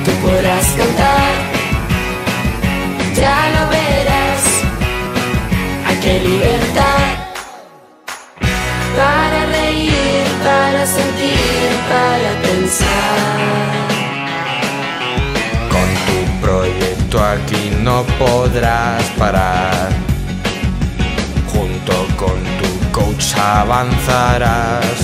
Tú podrás cantar, ya lo verás. Hay que libertad para reír, para sentir, para pensar. Con tu proyecto aquí no podrás parar. Junto con tu coach avanzarás.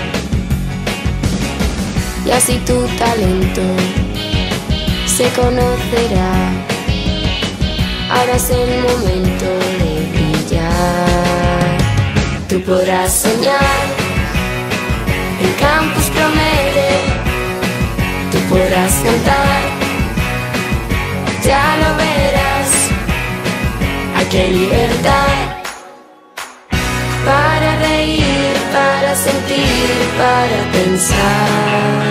Y así tu talento se conocerá. Ahora es el momento de brillar. Tú podrás soñar, el campus promete. Tú podrás cantar, ya lo verás. Hay que libertad para reír, para sentir, para pensar.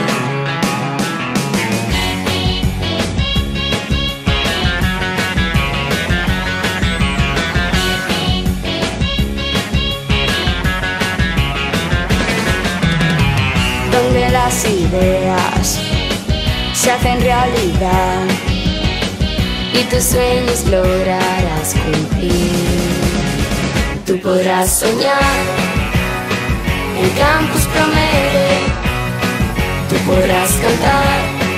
Donde las ideas se hacen realidad y tus sueños lograrás cumplir. Tú podrás soñar, el campus promete. Tú podrás cantar,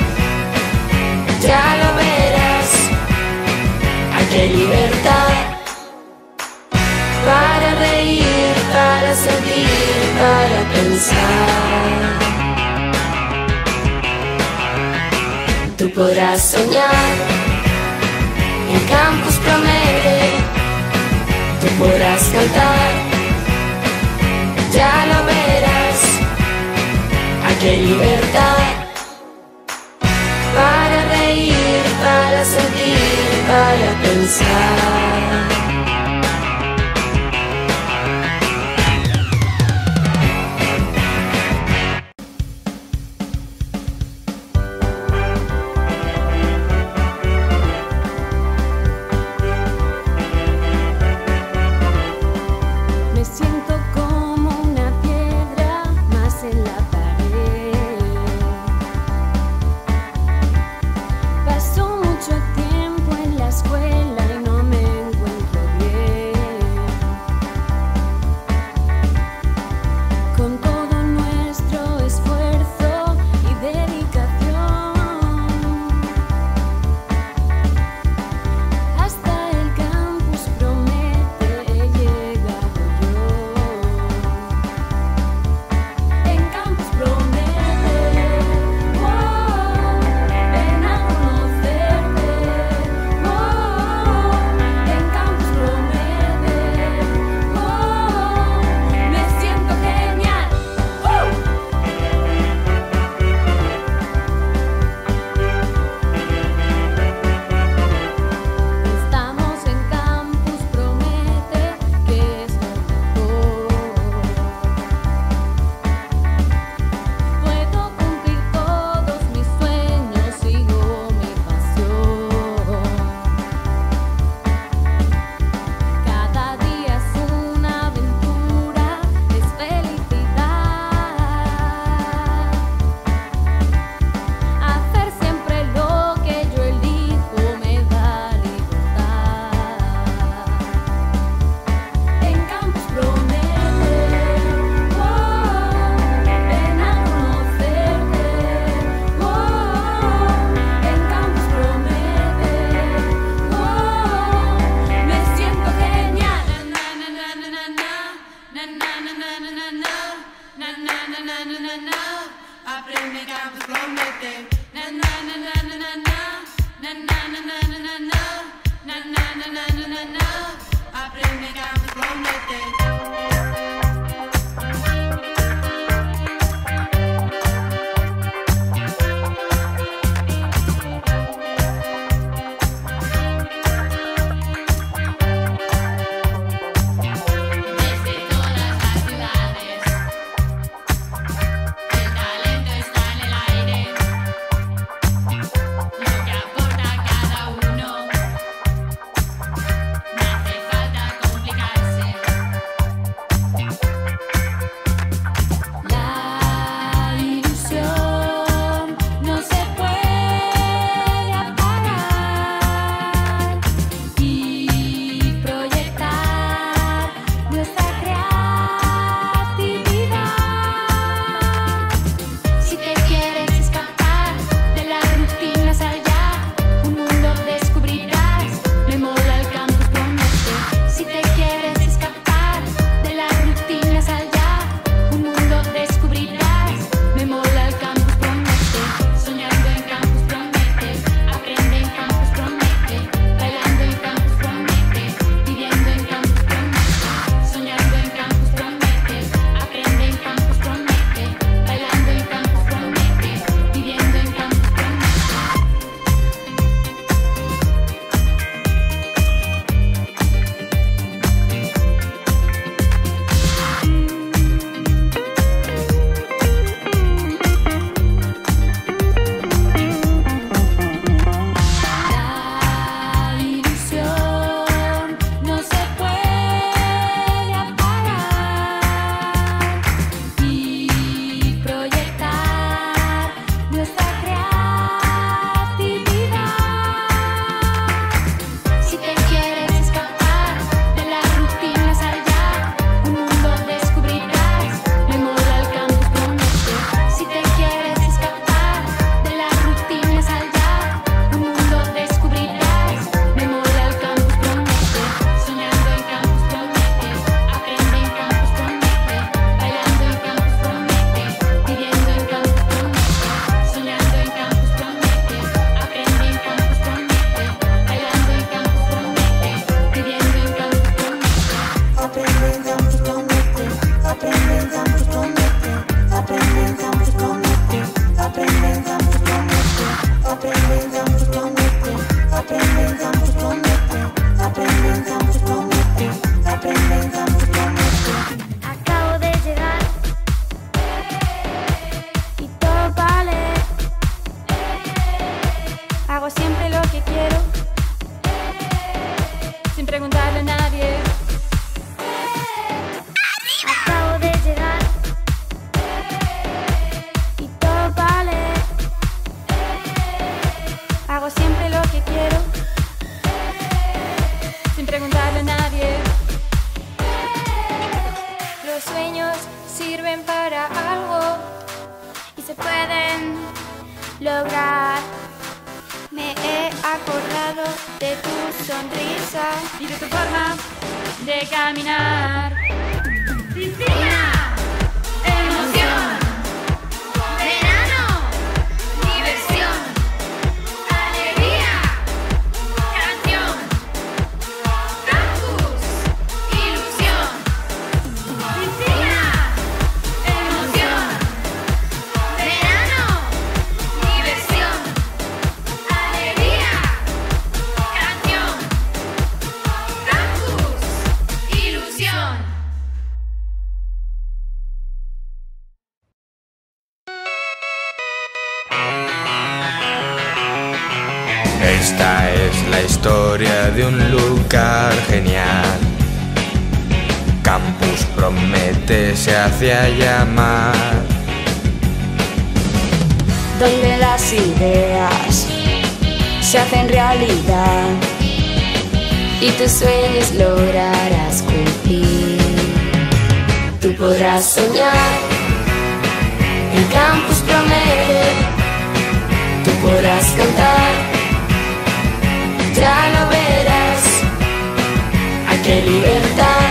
ya lo verás. Hay que libertad para reír, para sentir, para pensar. Tú podrás soñar, el campus promete. Tú podrás cantar, ya lo verás. Hay que libertad para reír, para sentir, para pensar. lograr. Me he acordado de tu sonrisa y de tu forma de caminar. Piscina, emoción, verano, diversión, alegría, canción, campus, ilusión. Piscina, emoción, verano, diversión, alegría, canción, campus, ilusión. Esta es la historia de un lugar genial. Campus Promete se hacía llamar, donde las ideas se hacen realidad y tus sueños lograrás cumplir. Tú podrás soñar, el Campus Promete. Tú podrás cantar, ya lo verás. Aquí hay libertad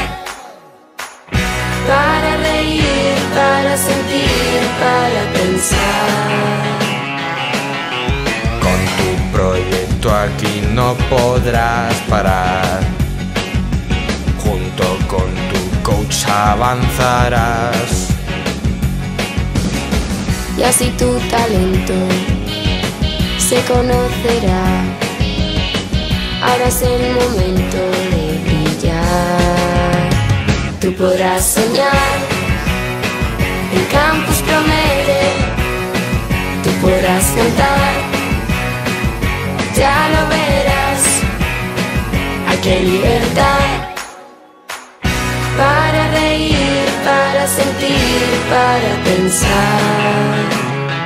para reír, para sentir, para pensar. con tu proyecto aquí no podrás parar. Junto con tu coach avanzarás. Y así tu talento se conocerá. Ahora es el momento de brillar. Tú podrás soñar, el Campus Promete. Tú podrás cantar, ya lo verás. Aquí hay libertad para reír, para sentir, para pensar.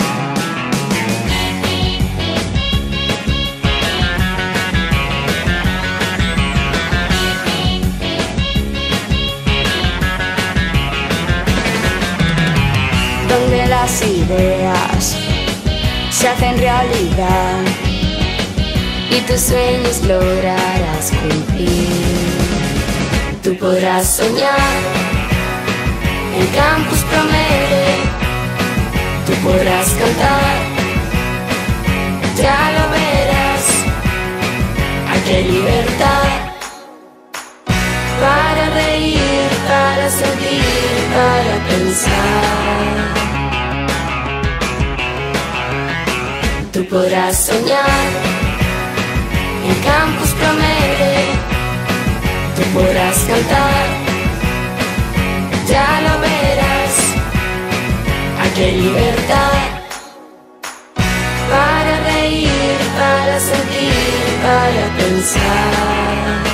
Donde las ideas se hacen realidad y tus sueños lograrás cumplir. Tú podrás soñar, el Campus Promete. Tú podrás cantar, ya lo verás. Aquí hay libertad para reír, para sentir, para pensar. Tú podrás soñar, el Campus Promete. Tú podrás cantar, ya lo verás. Aquí hay libertad para reír, para sentir, para pensar.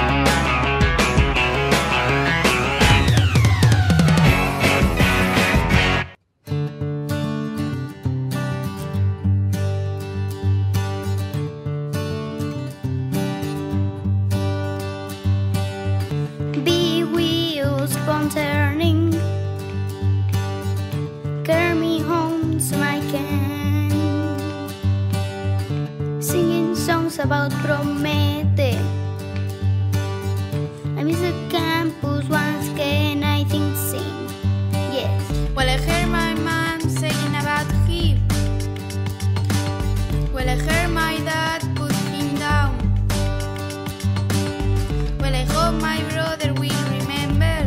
Big wheels upon turning, carry me home so I can singing songs about Promete. I miss the campus once again, I think sing, yes. Well, I heard my mom saying about him. Well, I heard my dad put him down. Well, I hope my brother will remember.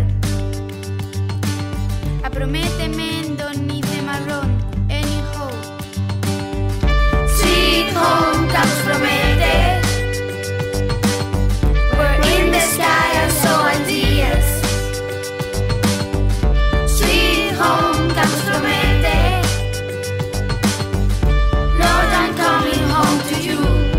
A Promete men don't need them around anyhow. Sweet home, Campus Promete. We're in the sky, I saw ideas. Sweet home, Campus Promete. Lord, I'm coming home to you.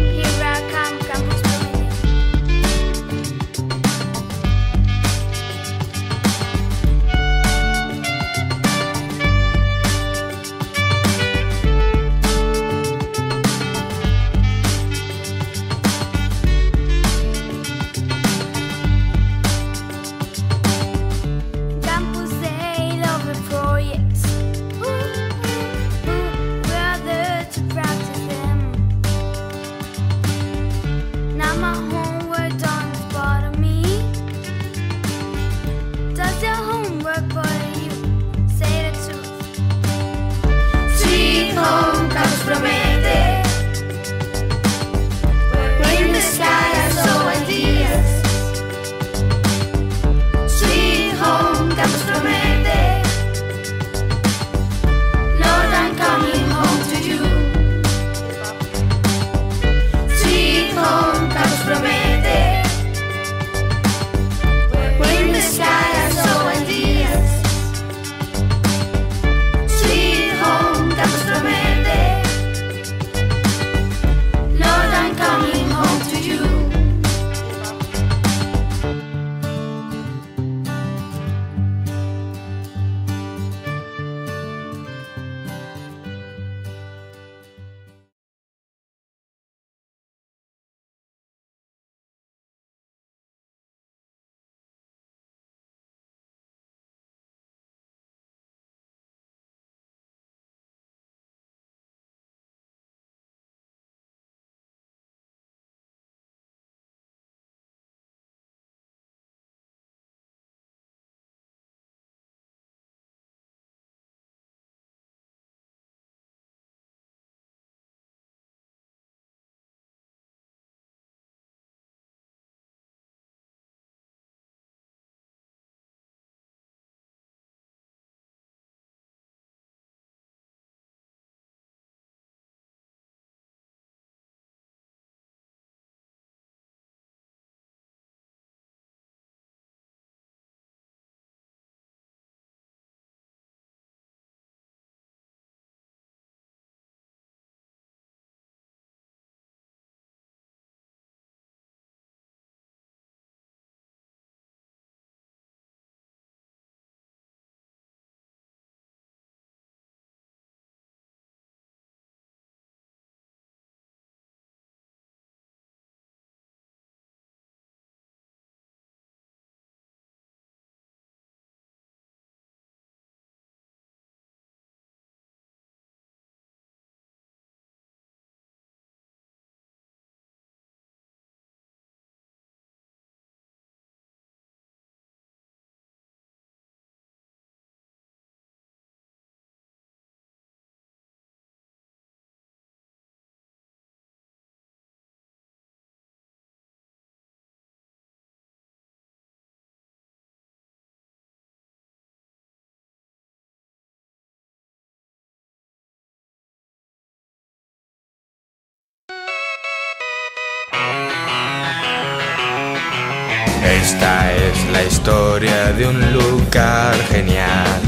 Esta es la historia de un lugar genial.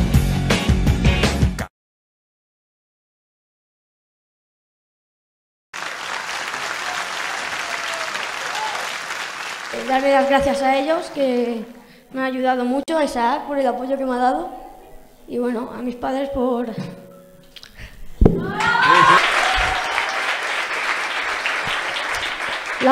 Darle las gracias a ellos, que me han ayudado mucho, a Isaac por el apoyo que me ha dado y bueno, a mis padres por... La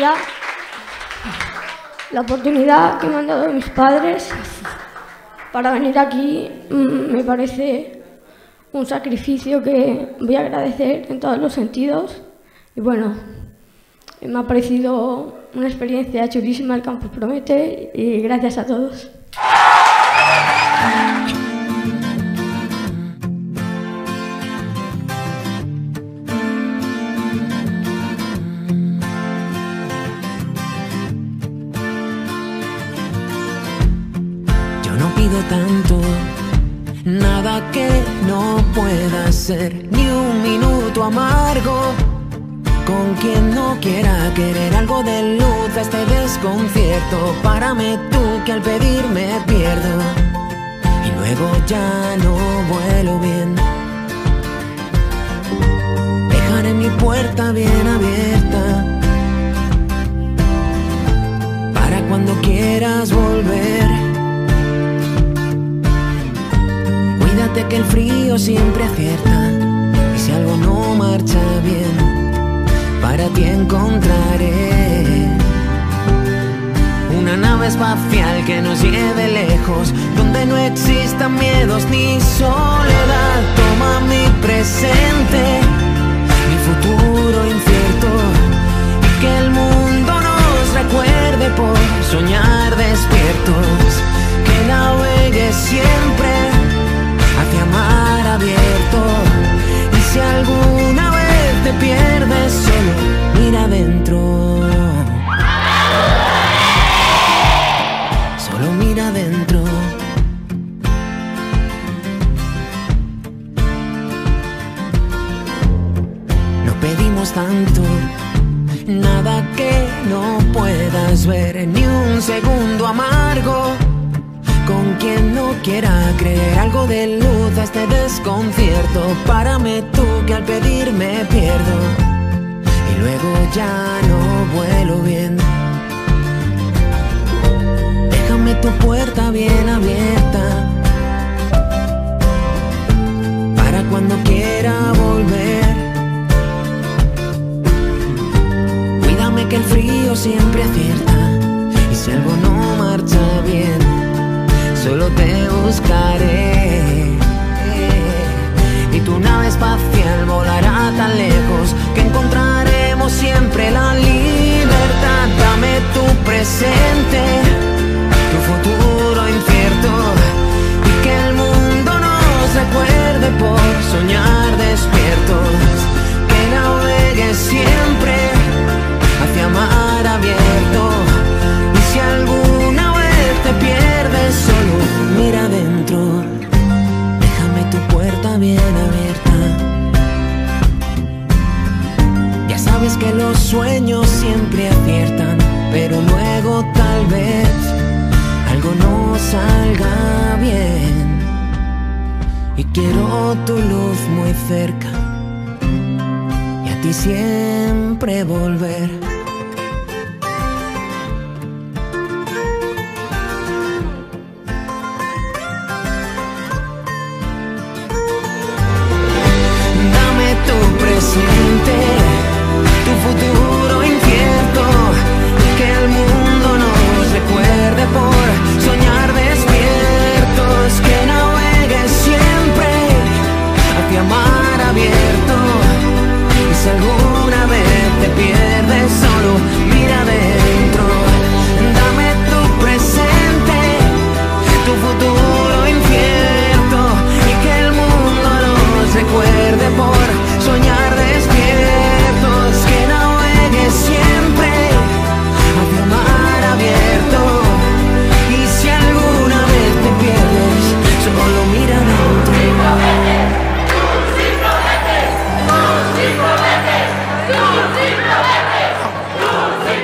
oportunidad que me han dado mis padres para venir aquí me parece un sacrificio que voy a agradecer en todos los sentidos y bueno, me ha parecido una experiencia chulísima el Campus Promete y gracias a todos. Yo no pido tanto, nada que no pueda ser, ni un minuto amargo. Con quien no quiera querer algo de luz a este desconcierto. Párame tú que al pedir me pierdo y luego ya no vuelo bien. Dejaré mi puerta bien abierta para cuando quieras volver. Cuídate que el frío siempre acierta y si algo no marcha bien, para ti encontraré una nave espacial que nos lleve lejos, donde no existan miedos ni soledad. Toma mi presente, mi futuro incierto, y que el mundo nos recuerde por soñar despiertos. Que navegue siempre hacia mar abierto, y si alguna vez te pierdes, solo mira adentro. Solo mira adentro. No pedimos tanto, nada que no puedas ver, ni un segundo amargo. Con quien no quiera creer algo de luz a este desconcierto. Párame tú que al pedir me pierdo y luego ya no vuelo bien. Déjame tu puerta bien abierta para cuando quiera volver. Cuídame que el frío siempre acierta y si algo no marcha bien, solo te buscaré y tu nave espacial volará tan lejos que encontraremos siempre la libertad. Dame tu presente, tu futuro incierto, y que el mundo nos recuerde por soñar despiertos. Que navegue siempre hacia mar abierto, y si alguna vez te pierdes, solo mira adentro. Déjame tu puerta bien abierta. Ya sabes que los sueños siempre aciertan, pero luego tal vez algo no salga bien. Y quiero tu luz muy cerca y a ti siempre volver. Tu futuro incierto, y que el mundo nos recuerde por soñar despiertos. Que navegue siempre hacia mar abierto, y si alguna vez te pierdes, solo mira adentro. Dame tu presente, tu futuro incierto, y que el mundo nos recuerde por soñar despiertos. Que navegue siempre hacia mar abierto, y si alguna vez te pierdes, solo mira adentro. Tú sí prometes, tú sí prometes, tú sí prometes, tú sí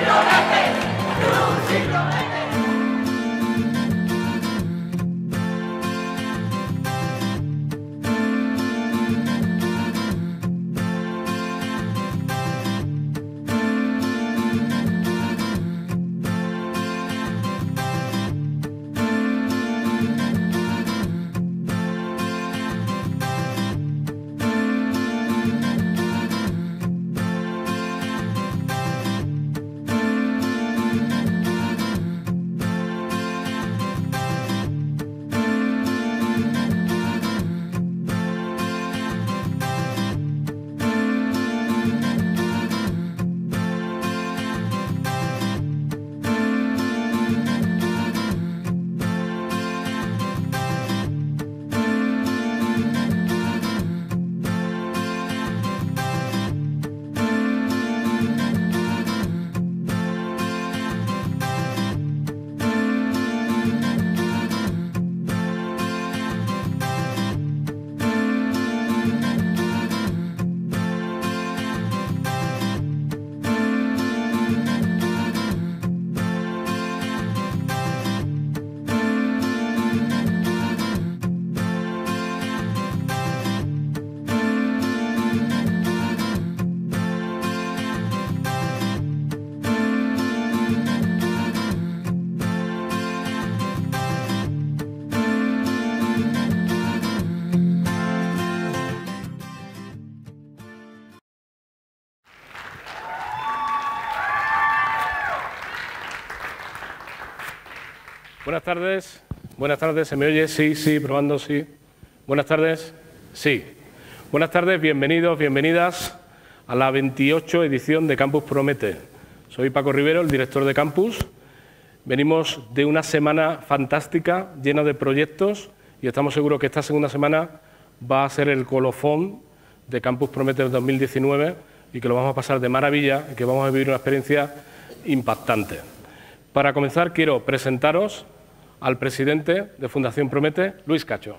Buenas tardes, ¿se me oye? Sí, sí, probando, sí. Buenas tardes, sí. Buenas tardes, bienvenidos, bienvenidas a la 28 edición de Campus Promete. Soy Paco Rivero, el director de Campus. Venimos de una semana fantástica, llena de proyectos, y estamos seguros que esta segunda semana va a ser el colofón de Campus Promete 2019 y que lo vamos a pasar de maravilla y que vamos a vivir una experiencia impactante. Para comenzar, quiero presentaros al presidente de Fundación Promete, Luis Cacho.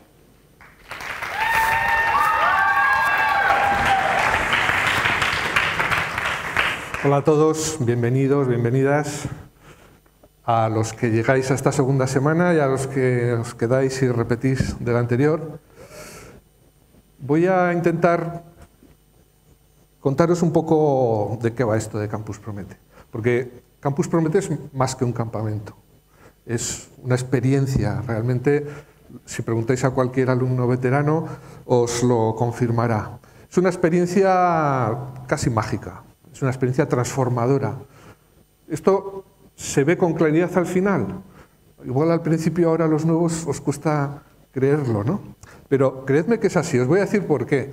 Hola a todos, bienvenidos, bienvenidas a los que llegáis a esta segunda semana y a los que os quedáis y repetís de la anterior. Voy a intentar contaros un poco de qué va esto de Campus Promete, porque Campus Promete es más que un campamento. Es una experiencia, realmente, si preguntáis a cualquier alumno veterano, os lo confirmará. Es una experiencia casi mágica, es una experiencia transformadora. Esto se ve con claridad al final. Igual al principio, ahora a los nuevos os cuesta creerlo, ¿no? Pero creedme que es así, os voy a decir por qué.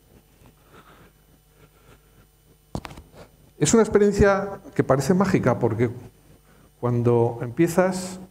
Es una experiencia que parece mágica porque cuando empiezas,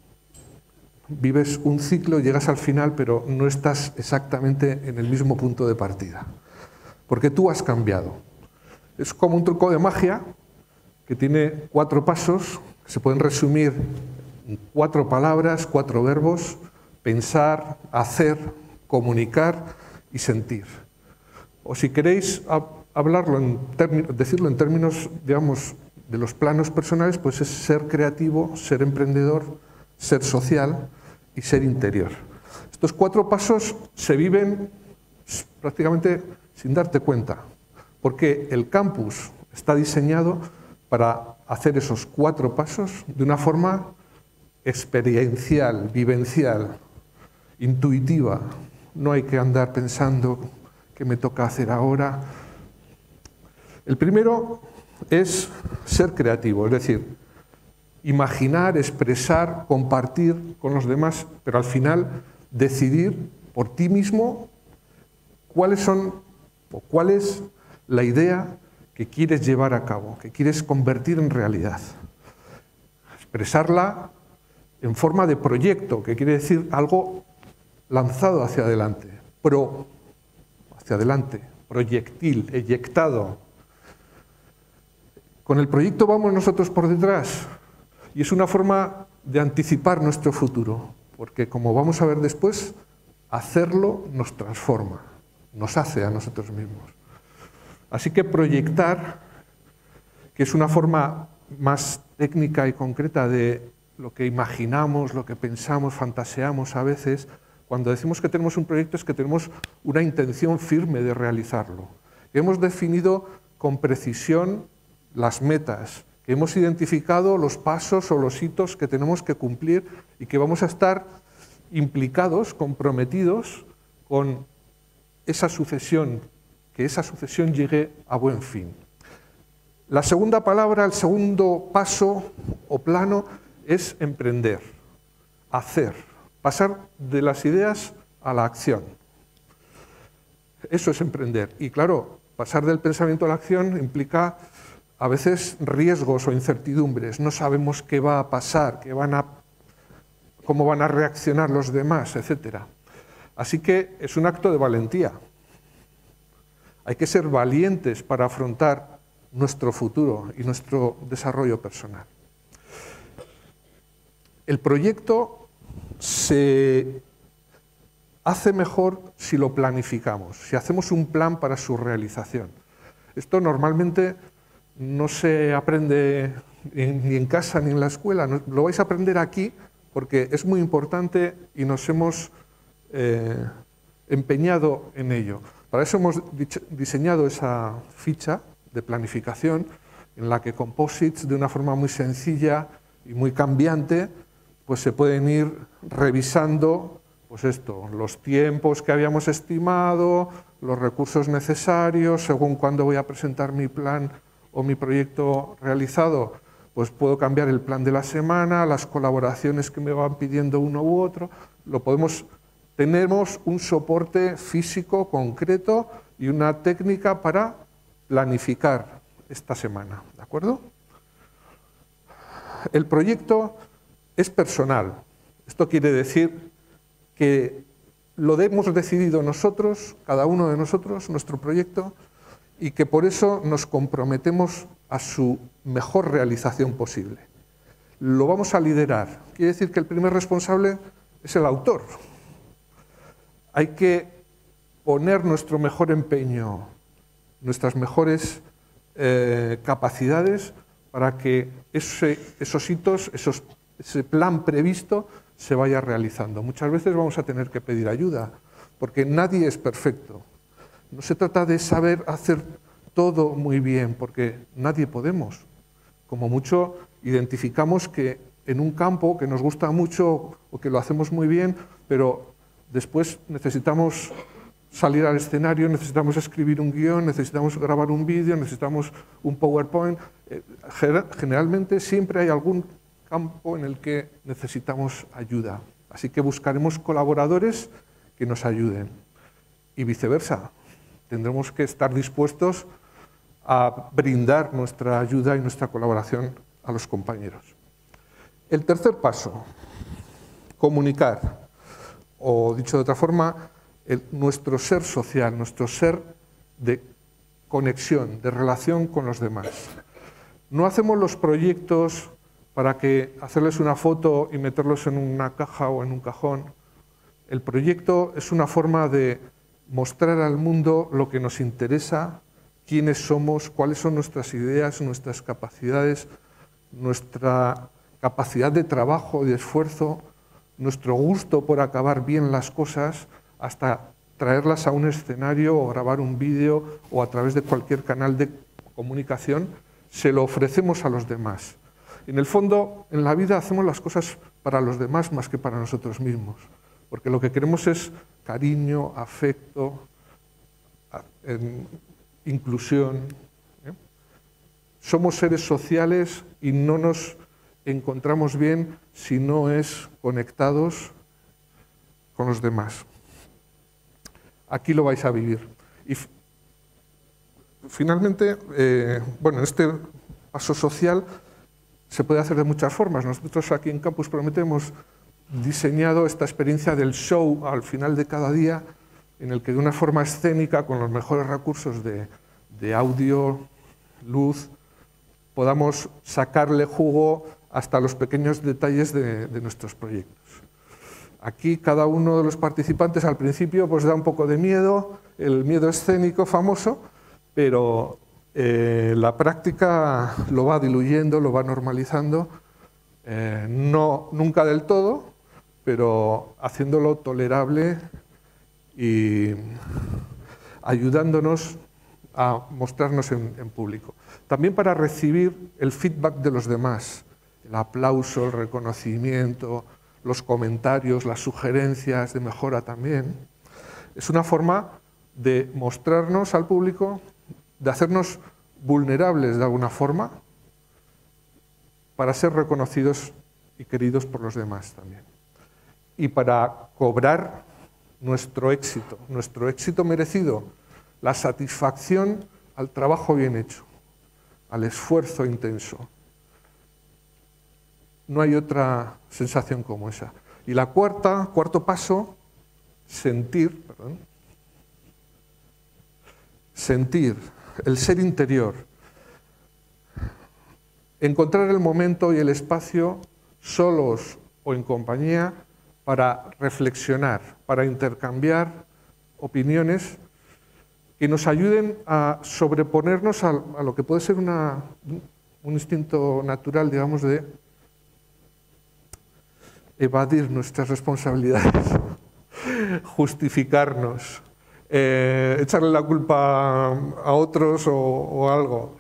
vives un ciclo, llegas al final, pero no estás exactamente en el mismo punto de partida. Porque tú has cambiado. Es como un truco de magia que tiene 4 pasos, que se pueden resumir en 4 palabras, 4 verbos: pensar, hacer, comunicar y sentir. O si queréis decirlo en términos, digamos, de los planos personales, pues es ser creativo, ser emprendedor, ser social y ser interior. Estos 4 pasos se viven prácticamente sin darte cuenta, porque el campus está diseñado para hacer esos 4 pasos de una forma experiencial, vivencial, intuitiva. No hay que andar pensando qué me toca hacer ahora. El primero es ser creativo, es decir, imaginar, expresar, compartir con los demás, pero al final decidir por ti mismo cuál es la idea que quieres llevar a cabo, que quieres convertir en realidad. Expresarla en forma de proyecto, que quiere decir algo lanzado hacia adelante, hacia adelante, proyectil, eyectado. Con el proyecto vamos nosotros por detrás y es una forma de anticipar nuestro futuro, porque como vamos a ver después, hacerlo nos transforma, nos hace a nosotros mismos. Así que proyectar, que es una forma más técnica y concreta de lo que imaginamos, lo que pensamos, fantaseamos a veces, cuando decimos que tenemos un proyecto es que tenemos una intención firme de realizarlo. Hemos definido con precisión las metas, que hemos identificado los pasos o los hitos que tenemos que cumplir y que vamos a estar implicados, comprometidos con esa sucesión, que esa sucesión llegue a buen fin. La segunda palabra, el segundo paso o plano es emprender, hacer, pasar de las ideas a la acción. Eso es emprender. Y claro, pasar del pensamiento a la acción implica a veces riesgos o incertidumbres. No sabemos qué va a pasar, cómo van a reaccionar los demás, etc. Así que es un acto de valentía. Hay que ser valientes para afrontar nuestro futuro y nuestro desarrollo personal. El proyecto se hace mejor si lo planificamos, si hacemos un plan para su realización. Esto normalmente no se aprende ni en casa ni en la escuela, lo vais a aprender aquí porque es muy importante y nos hemos empeñado en ello. Para eso hemos diseñado esa ficha de planificación en la que composites, de una forma muy sencilla y muy cambiante, pues se pueden ir revisando pues los tiempos que habíamos estimado, los recursos necesarios, según cuándo voy a presentar mi plan o mi proyecto realizado, pues puedo cambiar el plan de la semana, las colaboraciones que me van pidiendo uno u otro. Tenemos un soporte físico concreto y una técnica para planificar esta semana, ¿de acuerdo? El proyecto es personal. Esto quiere decir que lo hemos decidido nosotros, cada uno de nosotros, nuestro proyecto, y que por eso nos comprometemos a su mejor realización posible. Lo vamos a liderar. Quiere decir que el primer responsable es el autor. Hay que poner nuestro mejor empeño, nuestras mejores capacidades para que esos hitos, ese plan previsto se vaya realizando. Muchas veces vamos a tener que pedir ayuda, porque nadie es perfecto. No se trata de saber hacer todo muy bien, porque nadie podemos. Como mucho identificamos que en un campo que nos gusta mucho o que lo hacemos muy bien, pero después necesitamos salir al escenario, necesitamos escribir un guión, necesitamos grabar un vídeo, necesitamos un PowerPoint. Generalmente siempre hay algún campo en el que necesitamos ayuda. Así que buscaremos colaboradores que nos ayuden. Y viceversa, tendremos que estar dispuestos a brindar nuestra ayuda y nuestra colaboración a los compañeros. El tercer paso, comunicar, o dicho de otra forma, nuestro ser social, nuestro ser de conexión, de relación con los demás. No hacemos los proyectos para hacerles una foto y meterlos en una caja o en un cajón. El proyecto es una forma de mostrar al mundo lo que nos interesa, quiénes somos, cuáles son nuestras ideas, nuestras capacidades, nuestra capacidad de trabajo y de esfuerzo, nuestro gusto por acabar bien las cosas, hasta traerlas a un escenario o grabar un vídeo o a través de cualquier canal de comunicación, se lo ofrecemos a los demás. En el fondo, en la vida hacemos las cosas para los demás más que para nosotros mismos, porque lo que queremos es cariño, afecto, inclusión. Somos seres sociales y no nos encontramos bien si no es conectados con los demás. Aquí lo vais a vivir. Y finalmente, bueno, este paso social se puede hacer de muchas formas. Nosotros aquí en Campus Promete hemos diseñado esta experiencia del show al final de cada día, en el que de una forma escénica, con los mejores recursos de audio, luz, podamos sacarle jugo hasta los pequeños detalles de nuestros proyectos. Aquí cada uno de los participantes al principio pues da un poco de miedo, el miedo escénico famoso, pero la práctica lo va diluyendo, lo va normalizando, nunca del todo, pero haciéndolo tolerable y ayudándonos a mostrarnos en público. También para recibir el feedback de los demás, el aplauso, el reconocimiento, los comentarios, las sugerencias de mejora también. Es una forma de mostrarnos al público, de hacernos vulnerables de alguna forma, para ser reconocidos y queridos por los demás también. Y para cobrar nuestro éxito merecido, la satisfacción al trabajo bien hecho, al esfuerzo intenso. No hay otra sensación como esa. Y la cuarto paso, sentir, el ser interior. Encontrar el momento y el espacio, solos o en compañía, para reflexionar, para intercambiar opiniones que nos ayuden a sobreponernos a lo que puede ser un instinto natural, digamos, de evadir nuestras responsabilidades, justificarnos, echarle la culpa a otros o algo.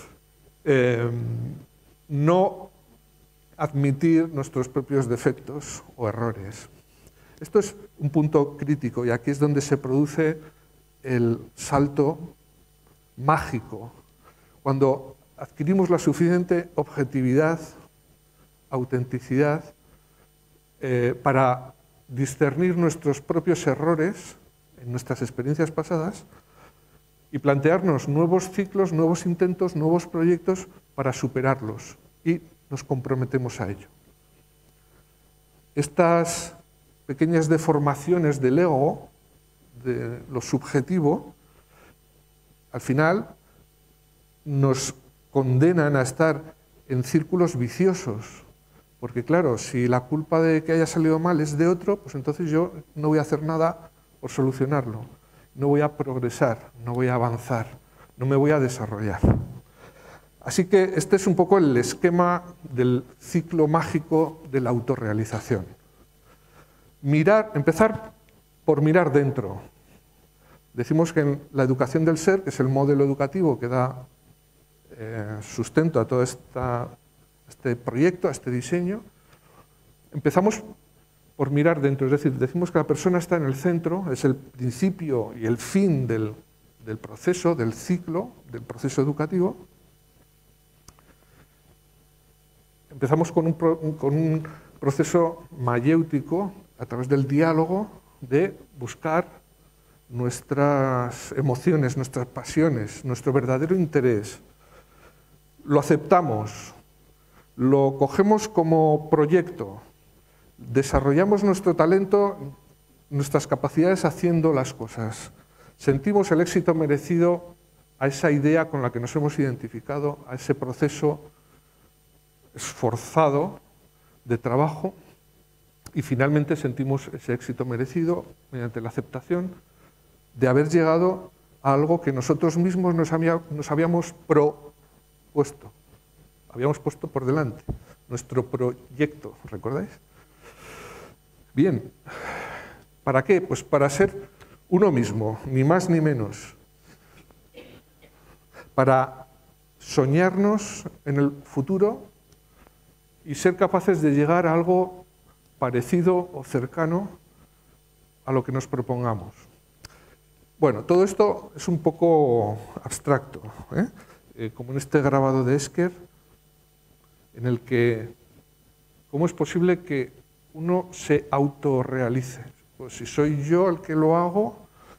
No admitir nuestros propios defectos o errores. Esto es un punto crítico y aquí es donde se produce el salto mágico. Cuando adquirimos la suficiente objetividad, autenticidad, para discernir nuestros propios errores en nuestras experiencias pasadas y plantearnos nuevos ciclos, nuevos intentos, nuevos proyectos para superarlos, y nos comprometemos a ello. Estas pequeñas deformaciones del ego, de lo subjetivo, al final nos condenan a estar en círculos viciosos, porque claro, si la culpa de que haya salido mal es de otro, pues entonces yo no voy a hacer nada por solucionarlo, no voy a progresar, no voy a avanzar, no me voy a desarrollar. Así que este es un poco el esquema del ciclo mágico de la autorrealización. Empezar por mirar dentro. Decimos que en la educación del ser, que es el modelo educativo que da sustento a todo este proyecto, a este diseño, empezamos por mirar dentro, es decir, decimos que la persona está en el centro, es el principio y el fin del proceso, del ciclo, del proceso educativo. Empezamos con un proceso mayéutico, a través del diálogo, de buscar nuestras emociones, nuestras pasiones, nuestro verdadero interés. Lo aceptamos, lo cogemos como proyecto, desarrollamos nuestro talento, nuestras capacidades haciendo las cosas. Sentimos el éxito merecido a esa idea con la que nos hemos identificado, a ese proceso esforzado de trabajo, y finalmente sentimos ese éxito merecido mediante la aceptación de haber llegado a algo que nosotros mismos nos habíamos propuesto, habíamos puesto por delante, nuestro proyecto, ¿recordáis? Bien, ¿para qué? Pues para ser uno mismo, ni más ni menos, para soñarnos en el futuro y ser capaces de llegar a algo parecido o cercano a lo que nos propongamos. Bueno, todo esto es un poco abstracto, como en este grabado de Esquer, en el que, ¿cómo es posible que uno se autorrealice? Pues si soy yo el que lo hago,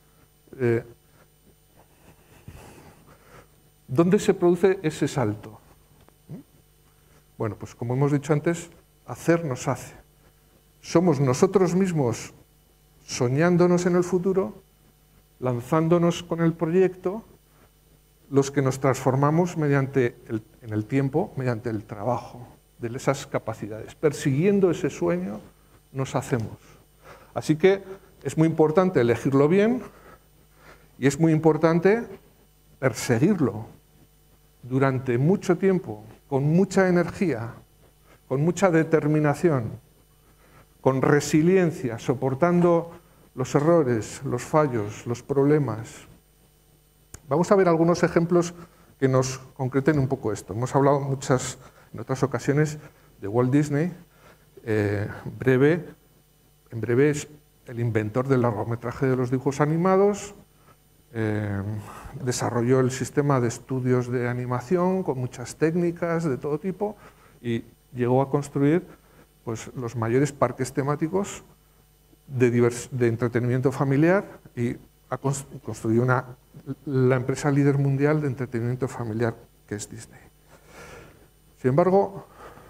¿dónde se produce ese salto? Bueno, pues como hemos dicho antes, hacer nos hace. Somos nosotros mismos soñándonos en el futuro, lanzándonos con el proyecto, los que nos transformamos en el tiempo, mediante el trabajo de esas capacidades. Persiguiendo ese sueño nos hacemos. Así que es muy importante elegirlo bien y es muy importante perseguirlo durante mucho tiempo, con mucha energía, con mucha determinación, con resiliencia, soportando los errores, los fallos, los problemas. Vamos a ver algunos ejemplos que nos concreten un poco esto. Hemos hablado en otras ocasiones de Walt Disney. En breve es el inventor del largometraje de los dibujos animados. Desarrolló el sistema de estudios de animación con muchas técnicas de todo tipo y llegó a construir pues, los mayores parques temáticos de entretenimiento familiar y ha construido la empresa líder mundial de entretenimiento familiar que es Disney. Sin embargo,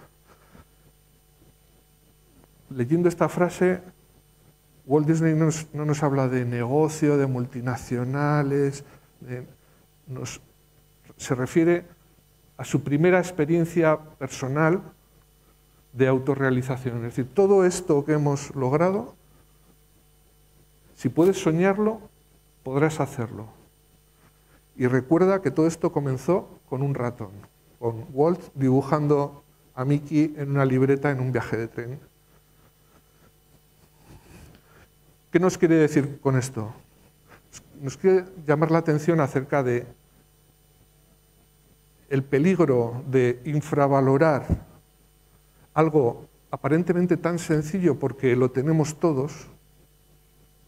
leyendo esta frase, Walt Disney no nos habla de negocio, de multinacionales, se refiere a su primera experiencia personal de autorrealización. Es decir, todo esto que hemos logrado, si puedes soñarlo, podrás hacerlo. Y recuerda que todo esto comenzó con un ratón, con Walt dibujando a Mickey en una libreta en un viaje de tren. ¿Qué nos quiere decir con esto? Nos quiere llamar la atención acerca de el peligro de infravalorar algo aparentemente tan sencillo porque lo tenemos todos,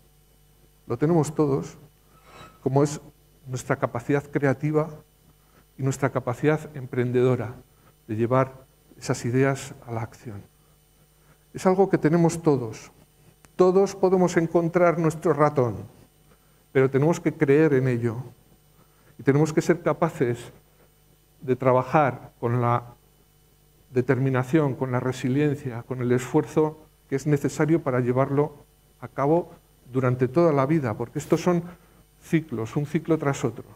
como es nuestra capacidad creativa, y nuestra capacidad emprendedora de llevar esas ideas a la acción. Es algo que tenemos todos. Todos podemos encontrar nuestro ratón, pero tenemos que creer en ello y tenemos que ser capaces de trabajar con la determinación, con la resiliencia, con el esfuerzo que es necesario para llevarlo a cabo durante toda la vida, porque estos son ciclos, un ciclo tras otro.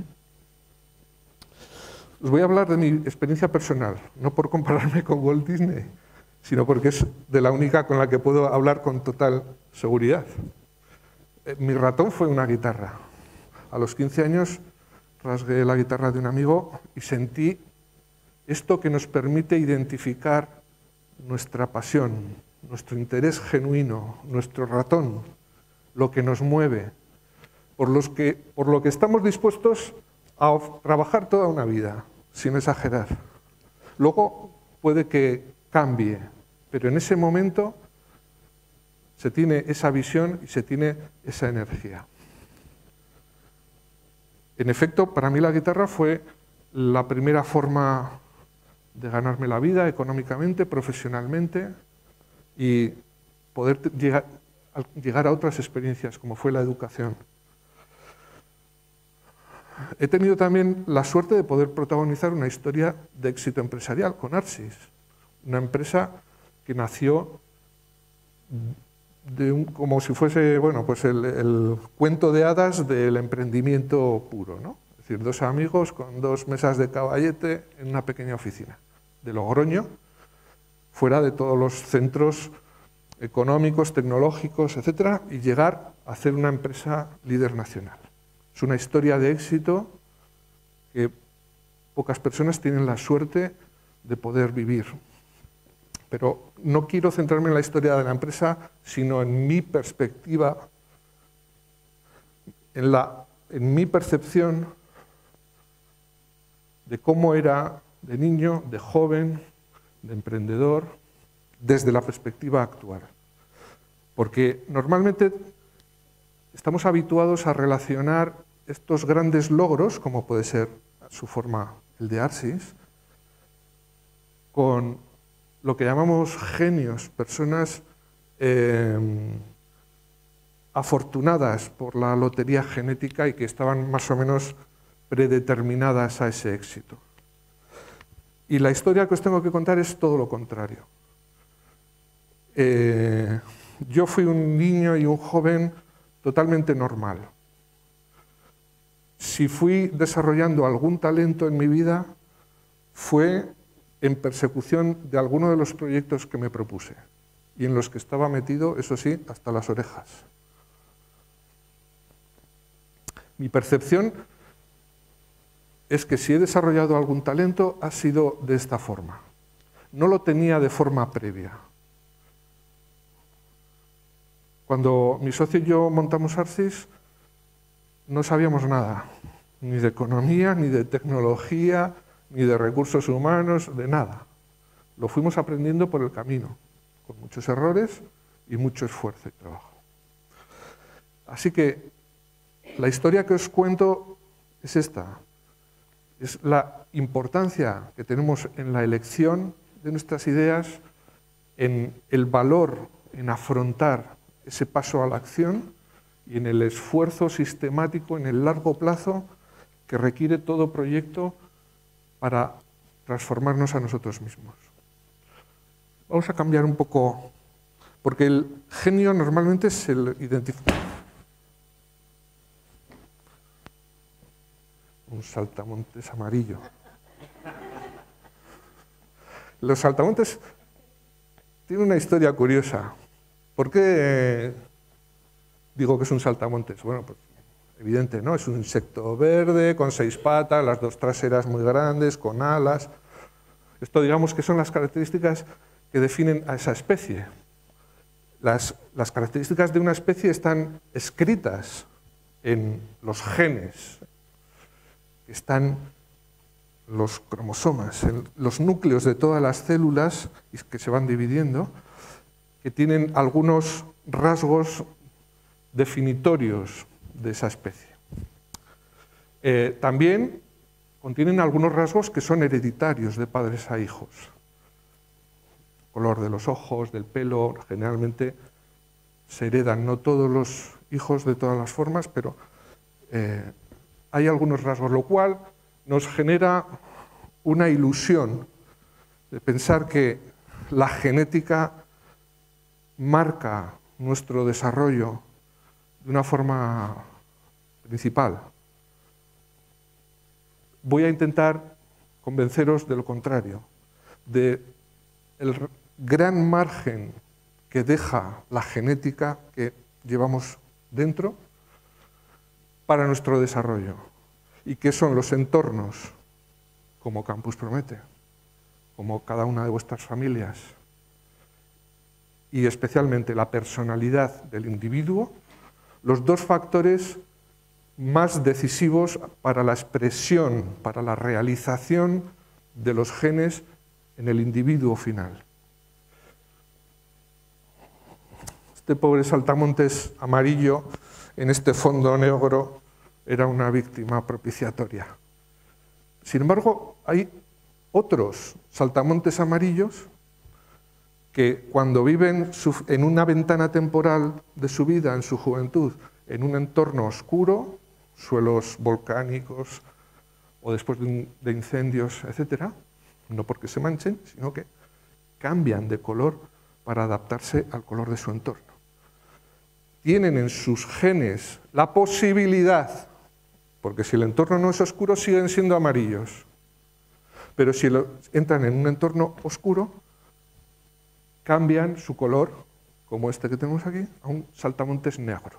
Os voy a hablar de mi experiencia personal, no por compararme con Walt Disney, sino porque es de la única con la que puedo hablar con total seguridad. Mi ratón fue una guitarra. A los 15 años rasgué la guitarra de un amigo y sentí esto que nos permite identificar nuestra pasión, nuestro interés genuino, nuestro ratón, lo que nos mueve, por lo que estamos dispuestos a trabajar toda una vida, sin exagerar. Luego puede que cambie, pero en ese momento se tiene esa visión y se tiene esa energía. En efecto, para mí la guitarra fue la primera forma de ganarme la vida económicamente, profesionalmente y poder llegar a otras experiencias como fue la educación. He tenido también la suerte de poder protagonizar una historia de éxito empresarial con Arsis, una empresa que nació como si fuese pues el cuento de hadas del emprendimiento puro, ¿no? Es decir, dos amigos con 2 mesas de caballete en una pequeña oficina de Logroño, fuera de todos los centros económicos, tecnológicos, etcétera, y llegar a hacer una empresa líder nacional. Es una historia de éxito que pocas personas tienen la suerte de poder vivir. Pero no quiero centrarme en la historia de la empresa, sino en mi perspectiva, en mi percepción de cómo era de niño, de joven, de emprendedor, desde la perspectiva actual. Porque normalmente estamos habituados a relacionar estos grandes logros, como puede ser su forma, el de Arsis, con lo que llamamos genios, personas afortunadas por la lotería genética y que estaban más o menos predeterminadas a ese éxito. Y la historia que os tengo que contar es todo lo contrario. Yo fui un niño y un joven totalmente normal. Si fui desarrollando algún talento en mi vida, fue en persecución de alguno de los proyectos que me propuse y en los que estaba metido, eso sí, hasta las orejas. Mi percepción es que si he desarrollado algún talento ha sido de esta forma. No lo tenía de forma previa. Cuando mi socio y yo montamos Arsis, no sabíamos nada, ni de economía, ni de tecnología, ni de recursos humanos, de nada. Lo fuimos aprendiendo por el camino, con muchos errores y mucho esfuerzo y trabajo. Así que la historia que os cuento es esta. Es la importancia que tenemos en la elección de nuestras ideas, en el valor en afrontar ese paso a la acción y en el esfuerzo sistemático en el largo plazo que requiere todo proyecto para transformarnos a nosotros mismos. Vamos a cambiar un poco, porque el genio normalmente se identifica. Un saltamontes amarillo. Los saltamontes tienen una historia curiosa. ¿Por qué digo que es un saltamontes? Bueno, pues evidente, ¿no? Es un insecto verde, con 6 patas, las 2 traseras muy grandes, con alas. Esto digamos que son las características que definen a esa especie. Las características de una especie están escritas en los genes, están los cromosomas, en los núcleos de todas las células que se van dividiendo, que tienen algunos rasgos definitorios de esa especie. También contienen algunos rasgos que son hereditarios de padres a hijos. Color de los ojos, del pelo, generalmente se heredan, no todos los hijos de todas las formas, pero hay algunos rasgos, lo cual nos genera una ilusión de pensar que la genética marca nuestro desarrollo de una forma principal. Voy a intentar convenceros de lo contrario, de el gran margen que deja la genética que llevamos dentro para nuestro desarrollo y que son los entornos como Campus Promete, como cada una de vuestras familias y especialmente la personalidad del individuo, los dos factores más decisivos para la expresión, para la realización de los genes en el individuo final. Este pobre saltamontes amarillo en este fondo negro era una víctima propiciatoria. Sin embargo, hay otros saltamontes amarillos que cuando viven en una ventana temporal de su vida, en su juventud, en un entorno oscuro, suelos volcánicos o después de incendios, etc., no porque se manchen, sino que cambian de color para adaptarse al color de su entorno. Tienen en sus genes la posibilidad, porque si el entorno no es oscuro siguen siendo amarillos, pero si entran en un entorno oscuro, cambian su color, como este que tenemos aquí, a un saltamontes negro.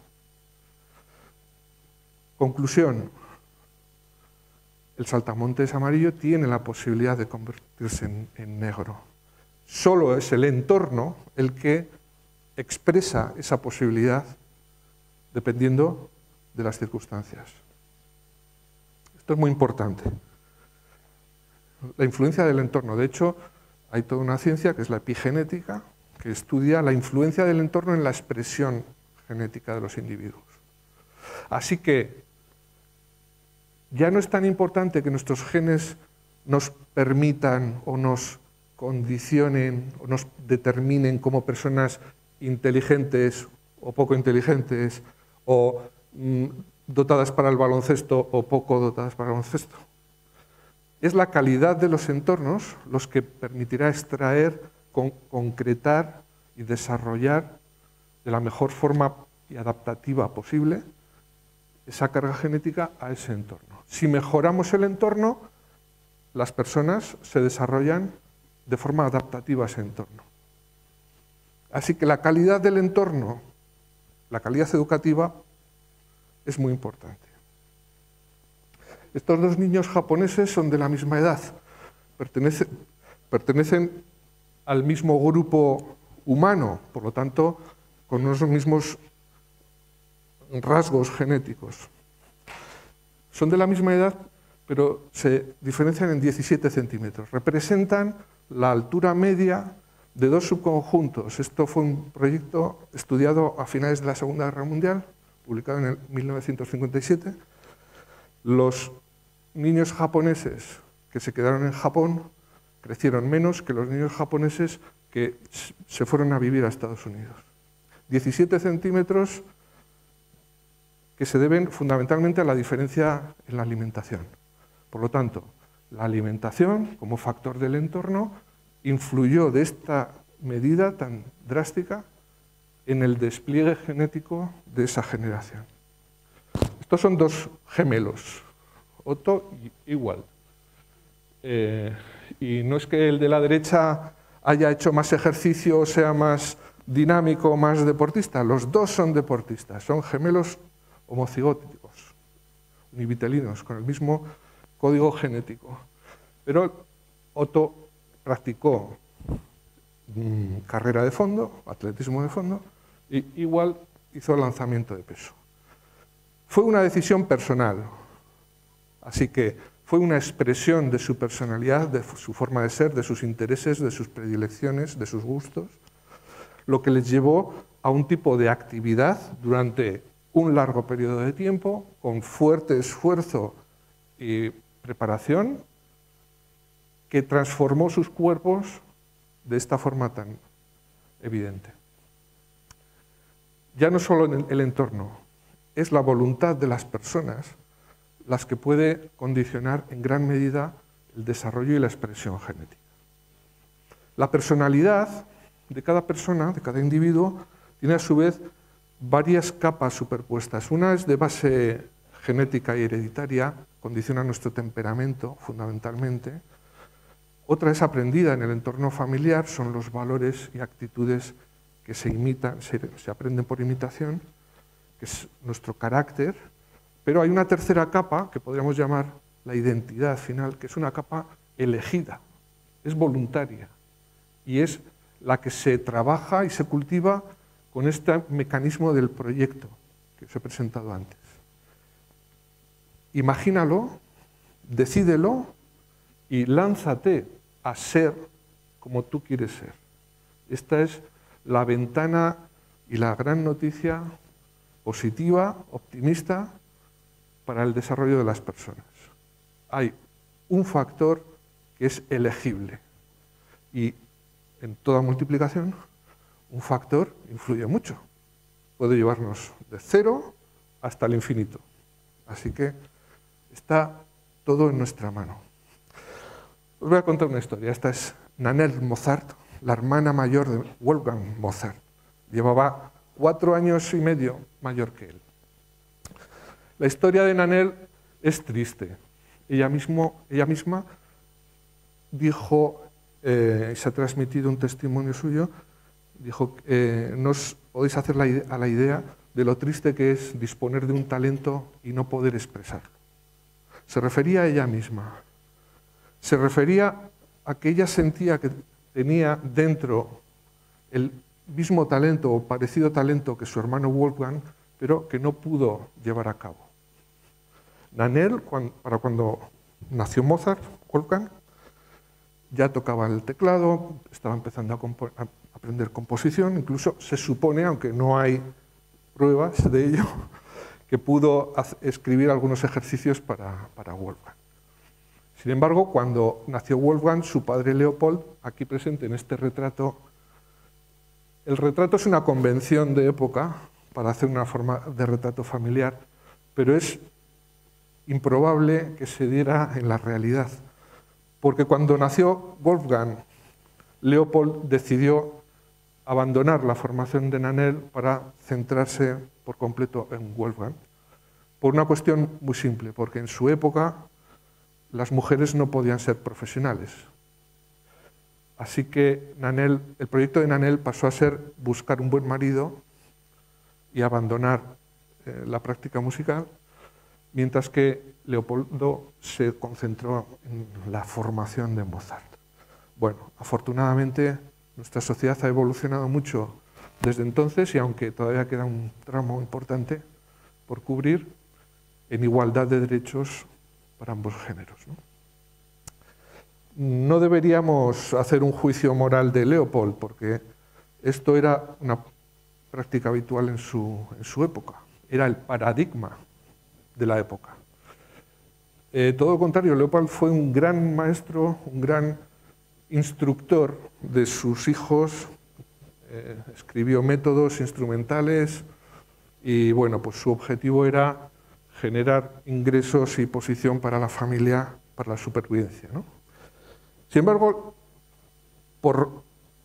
Conclusión, el saltamontes amarillo tiene la posibilidad de convertirse en negro. Solo es el entorno el que expresa esa posibilidad dependiendo de las circunstancias. Esto es muy importante. La influencia del entorno. De hecho, hay toda una ciencia que es la epigenética, que estudia la influencia del entorno en la expresión genética de los individuos. Así que ya no es tan importante que nuestros genes nos permitan o nos condicionen o nos determinen como personas inteligentes o poco inteligentes o dotadas para el baloncesto o poco dotadas para el baloncesto. Es la calidad de los entornos los que permitirá extraer, concretar y desarrollar de la mejor forma y adaptativa posible esa carga genética a ese entorno. Si mejoramos el entorno, las personas se desarrollan de forma adaptativa a ese entorno. Así que la calidad del entorno, la calidad educativa, es muy importante. Estos dos niños japoneses son de la misma edad, pertenecen al mismo grupo humano, por lo tanto, con los mismos rasgos genéticos. Son de la misma edad, pero se diferencian en 17 centímetros. Representan la altura media de dos subconjuntos. Esto fue un proyecto estudiado a finales de la Segunda Guerra Mundial, publicado en el 1957. Los niños japoneses que se quedaron en Japón crecieron menos que los niños japoneses que se fueron a vivir a Estados Unidos. 17 centímetros que se deben fundamentalmente a la diferencia en la alimentación. Por lo tanto, la alimentación como factor del entorno influyó de esta medida tan drástica en el despliegue genético de esa generación. Estos son dos gemelos, Otto igual. Y no es que el de la derecha haya hecho más ejercicio, sea más dinámico, más deportista. Los dos son deportistas, son gemelos homocigóticos, univitelinos, con el mismo código genético. Pero Otto practicó carrera de fondo, atletismo de fondo, y igual hizo lanzamiento de peso. Fue una decisión personal, así que fue una expresión de su personalidad, de su forma de ser, de sus intereses, de sus predilecciones, de sus gustos, lo que les llevó a un tipo de actividad durante un largo periodo de tiempo, con fuerte esfuerzo y preparación que transformó sus cuerpos de esta forma tan evidente. Ya no solo en el entorno, es la voluntad de las personas las que puede condicionar en gran medida el desarrollo y la expresión genética. La personalidad de cada persona, de cada individuo, tiene a su vez varias capas superpuestas. Una es de base genética y hereditaria, condiciona nuestro temperamento fundamentalmente. Otra es aprendida en el entorno familiar, son los valores y actitudes que se imitan, se aprenden por imitación, que es nuestro carácter. Pero hay una tercera capa, que podríamos llamar la identidad final, que es una capa elegida, es voluntaria, y es la que se trabaja y se cultiva con este mecanismo del proyecto que os he presentado antes. Imagínalo, decídelo y lánzate a ser como tú quieres ser. Esta es la ventana y la gran noticia positiva, optimista, para el desarrollo de las personas. Hay un factor que es elegible y en toda multiplicación un factor influye mucho. Puede llevarnos de 0 hasta el infinito. Así que está todo en nuestra mano. Os voy a contar una historia. Esta es Nannerl Mozart, la hermana mayor de Wolfgang Mozart. Llevaba 4 años y medio mayor que él. La historia de Nannerl es triste. Ella misma dijo, se ha transmitido un testimonio suyo, dijo, no os podéis hacer a la idea de lo triste que es disponer de un talento y no poder expresarlo. Se refería a ella misma. Se refería a que ella sentía que tenía dentro el mismo talento o parecido talento que su hermano Wolfgang, pero que no pudo llevar a cabo. Nannerl, para cuando nació Mozart, Wolfgang, ya tocaba el teclado, estaba empezando a aprender composición, incluso se supone, aunque no hay pruebas de ello, que pudo escribir algunos ejercicios para Wolfgang. Sin embargo, cuando nació Wolfgang, su padre Leopold, aquí presente en este retrato, el retrato es una convención de época para hacer una forma de retrato familiar, pero es improbable que se diera en la realidad, porque cuando nació Wolfgang, Leopold decidió abandonar la formación de Nannerl para centrarse por completo en Wolfgang, por una cuestión muy simple, porque en su época las mujeres no podían ser profesionales. Así que el proyecto de Nannerl pasó a ser buscar un buen marido y abandonar la práctica musical, mientras que Leopoldo se concentró en la formación de Mozart. Bueno, afortunadamente nuestra sociedad ha evolucionado mucho desde entonces y aunque todavía queda un tramo importante por cubrir, en igualdad de derechos para ambos géneros, ¿no? No deberíamos hacer un juicio moral de Leopold, porque esto era una práctica habitual en su época. Era el paradigma de la época. Todo lo contrario, Leopold fue un gran maestro, un gran instructor de sus hijos, escribió métodos instrumentales y bueno, pues su objetivo era generar ingresos y posición para la familia, para la supervivencia, ¿no? Sin embargo, por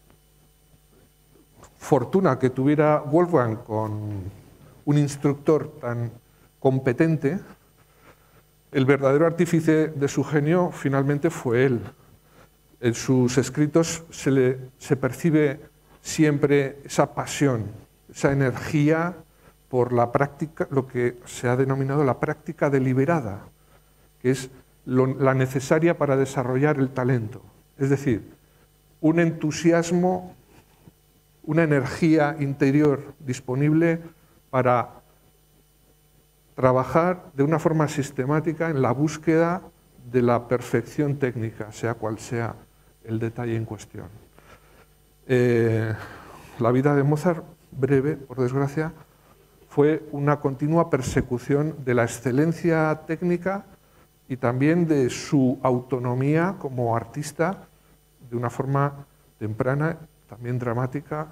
fortuna que tuviera Wolfgang con un instructor tan competente, el verdadero artífice de su genio finalmente fue él. En sus escritos se percibe siempre esa pasión, esa energía por la práctica, lo que se ha denominado la práctica deliberada, que es la necesaria para desarrollar el talento. Es decir, un entusiasmo, una energía interior disponible para trabajar de una forma sistemática en la búsqueda de la perfección técnica, sea cual sea el detalle en cuestión. La vida de Mozart, breve, por desgracia, fue una continua persecución de la excelencia técnica y también de su autonomía como artista de una forma temprana, también dramática,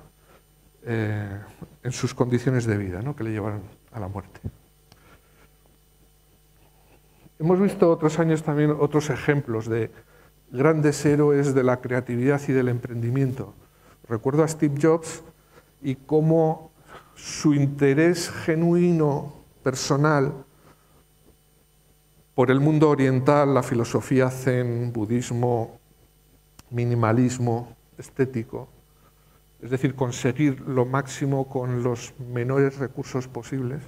en sus condiciones de vida, ¿no?, que le llevaron a la muerte. Hemos visto otros años también otros ejemplos de grandes héroes de la creatividad y del emprendimiento. Recuerdo a Steve Jobs y cómo su interés genuino, personal, por el mundo oriental, la filosofía zen, budismo, minimalismo, estético, es decir, conseguir lo máximo con los menores recursos posibles,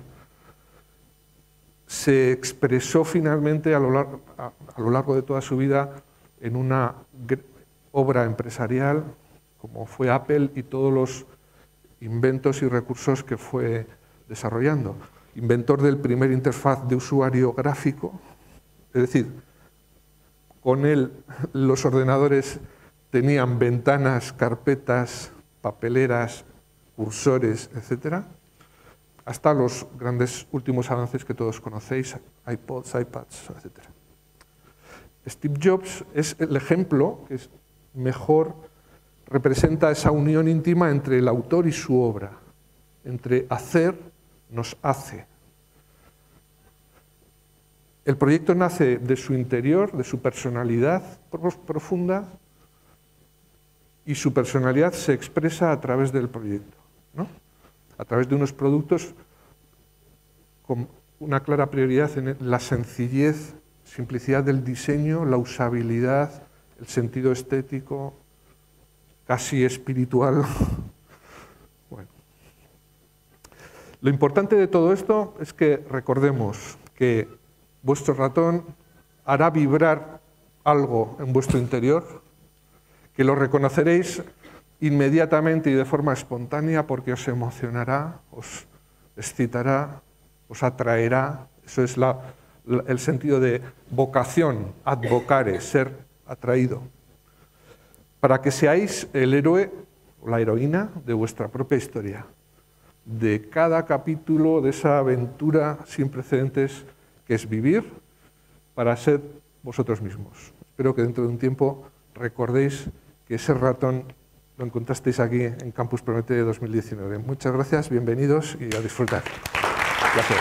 se expresó finalmente a lo largo de toda su vida en una obra empresarial, como fue Apple y todos los inventos y recursos que fue desarrollando. Inventor del primer interfaz de usuario gráfico, es decir, con él los ordenadores tenían ventanas, carpetas, papeleras, cursores, etc., hasta los grandes últimos avances que todos conocéis, iPods, iPads, etc. Steve Jobs es el ejemplo que mejor representa esa unión íntima entre el autor y su obra, entre hacer nos hace. El proyecto nace de su interior, de su personalidad profunda, y su personalidad se expresa a través del proyecto, ¿no?, a través de unos productos con una clara prioridad en la sencillez, simplicidad del diseño, la usabilidad, el sentido estético, casi espiritual. Bueno. Lo importante de todo esto es que recordemos que vuestro ratón hará vibrar algo en vuestro interior, que lo reconoceréis inmediatamente y de forma espontánea porque os emocionará, os excitará, os atraerá. Eso es el sentido de vocación, advocare, ser atraído. Para que seáis el héroe o la heroína de vuestra propia historia, de cada capítulo de esa aventura sin precedentes que es vivir para ser vosotros mismos. Espero que dentro de un tiempo recordéis que ese ratón lo encontrasteis aquí en Campus Promete 2019. Muchas gracias, bienvenidos y a disfrutar. Gracias.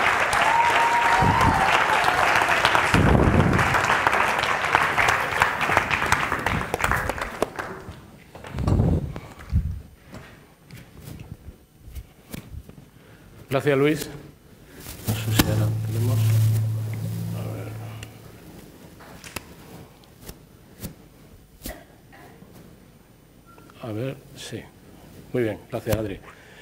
Gracias, Luis. No sé si ahora tenemos... A ver, sí. Muy bien, gracias, Adri.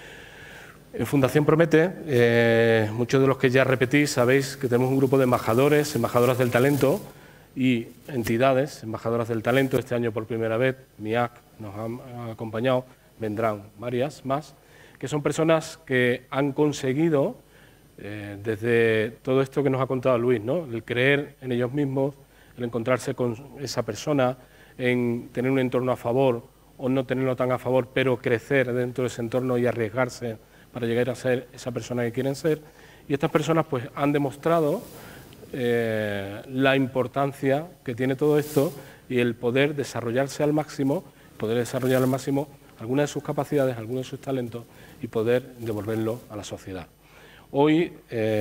En Fundación Promete, muchos de los que ya repetís sabéis que tenemos un grupo de embajadores, embajadoras del talento y entidades, embajadoras del talento. Este año por primera vez MIAC nos ha acompañado, vendrán varias más, que son personas que han conseguido, desde todo esto que nos ha contado Luis, ¿no?, el creer en ellos mismos, el encontrarse con esa persona, en tener un entorno a favor o no tenerlo tan a favor, pero crecer dentro de ese entorno y arriesgarse para llegar a ser esa persona que quieren ser. Y estas personas pues han demostrado la importancia que tiene todo esto y el poder desarrollarse al máximo, poder desarrollar al máximo algunas de sus capacidades, algunos de sus talentos y poder devolverlo a la sociedad. Hoy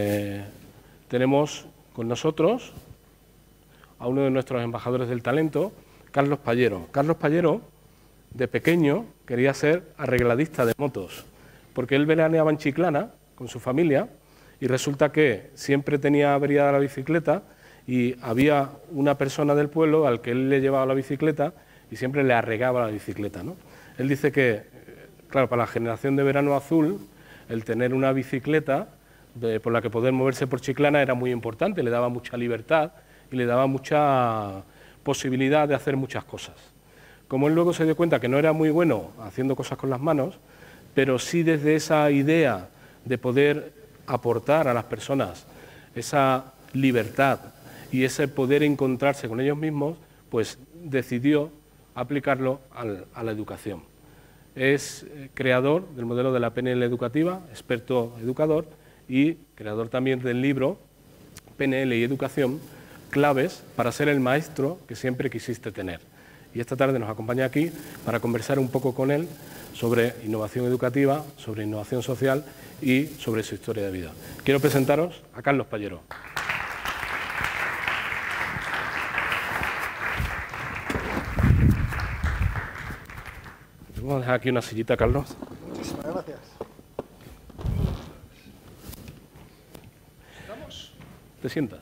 tenemos con nosotros a uno de nuestros embajadores del talento, Carlos Pallero. Carlos Pallero, de pequeño, quería ser arregladista de motos, porque él veraneaba en Chiclana con su familia y resulta que siempre tenía averiada la bicicleta y había una persona del pueblo al que él le llevaba la bicicleta y siempre le arreglaba la bicicleta, ¿no? Él dice que, claro, para la generación de Verano Azul, el tener una bicicleta por la que poder moverse por Chiclana era muy importante, le daba mucha libertad y le daba mucha posibilidad de hacer muchas cosas. Como él luego se dio cuenta que no era muy bueno haciendo cosas con las manos, pero sí desde esa idea de poder aportar a las personas esa libertad y ese poder encontrarse con ellos mismos, pues decidió aplicarlo a la educación. Es creador del modelo de la PNL educativa, experto educador y creador también del libro PNL y Educación claves para ser el maestro que siempre quisiste tener. Y esta tarde nos acompaña aquí para conversar un poco con él sobre innovación educativa, sobre innovación social y sobre su historia de vida. Quiero presentaros a Carlos Pallero. Vamos a dejar aquí una sillita, Carlos. Muchísimas gracias. ¿Estamos? ¿Te sientas?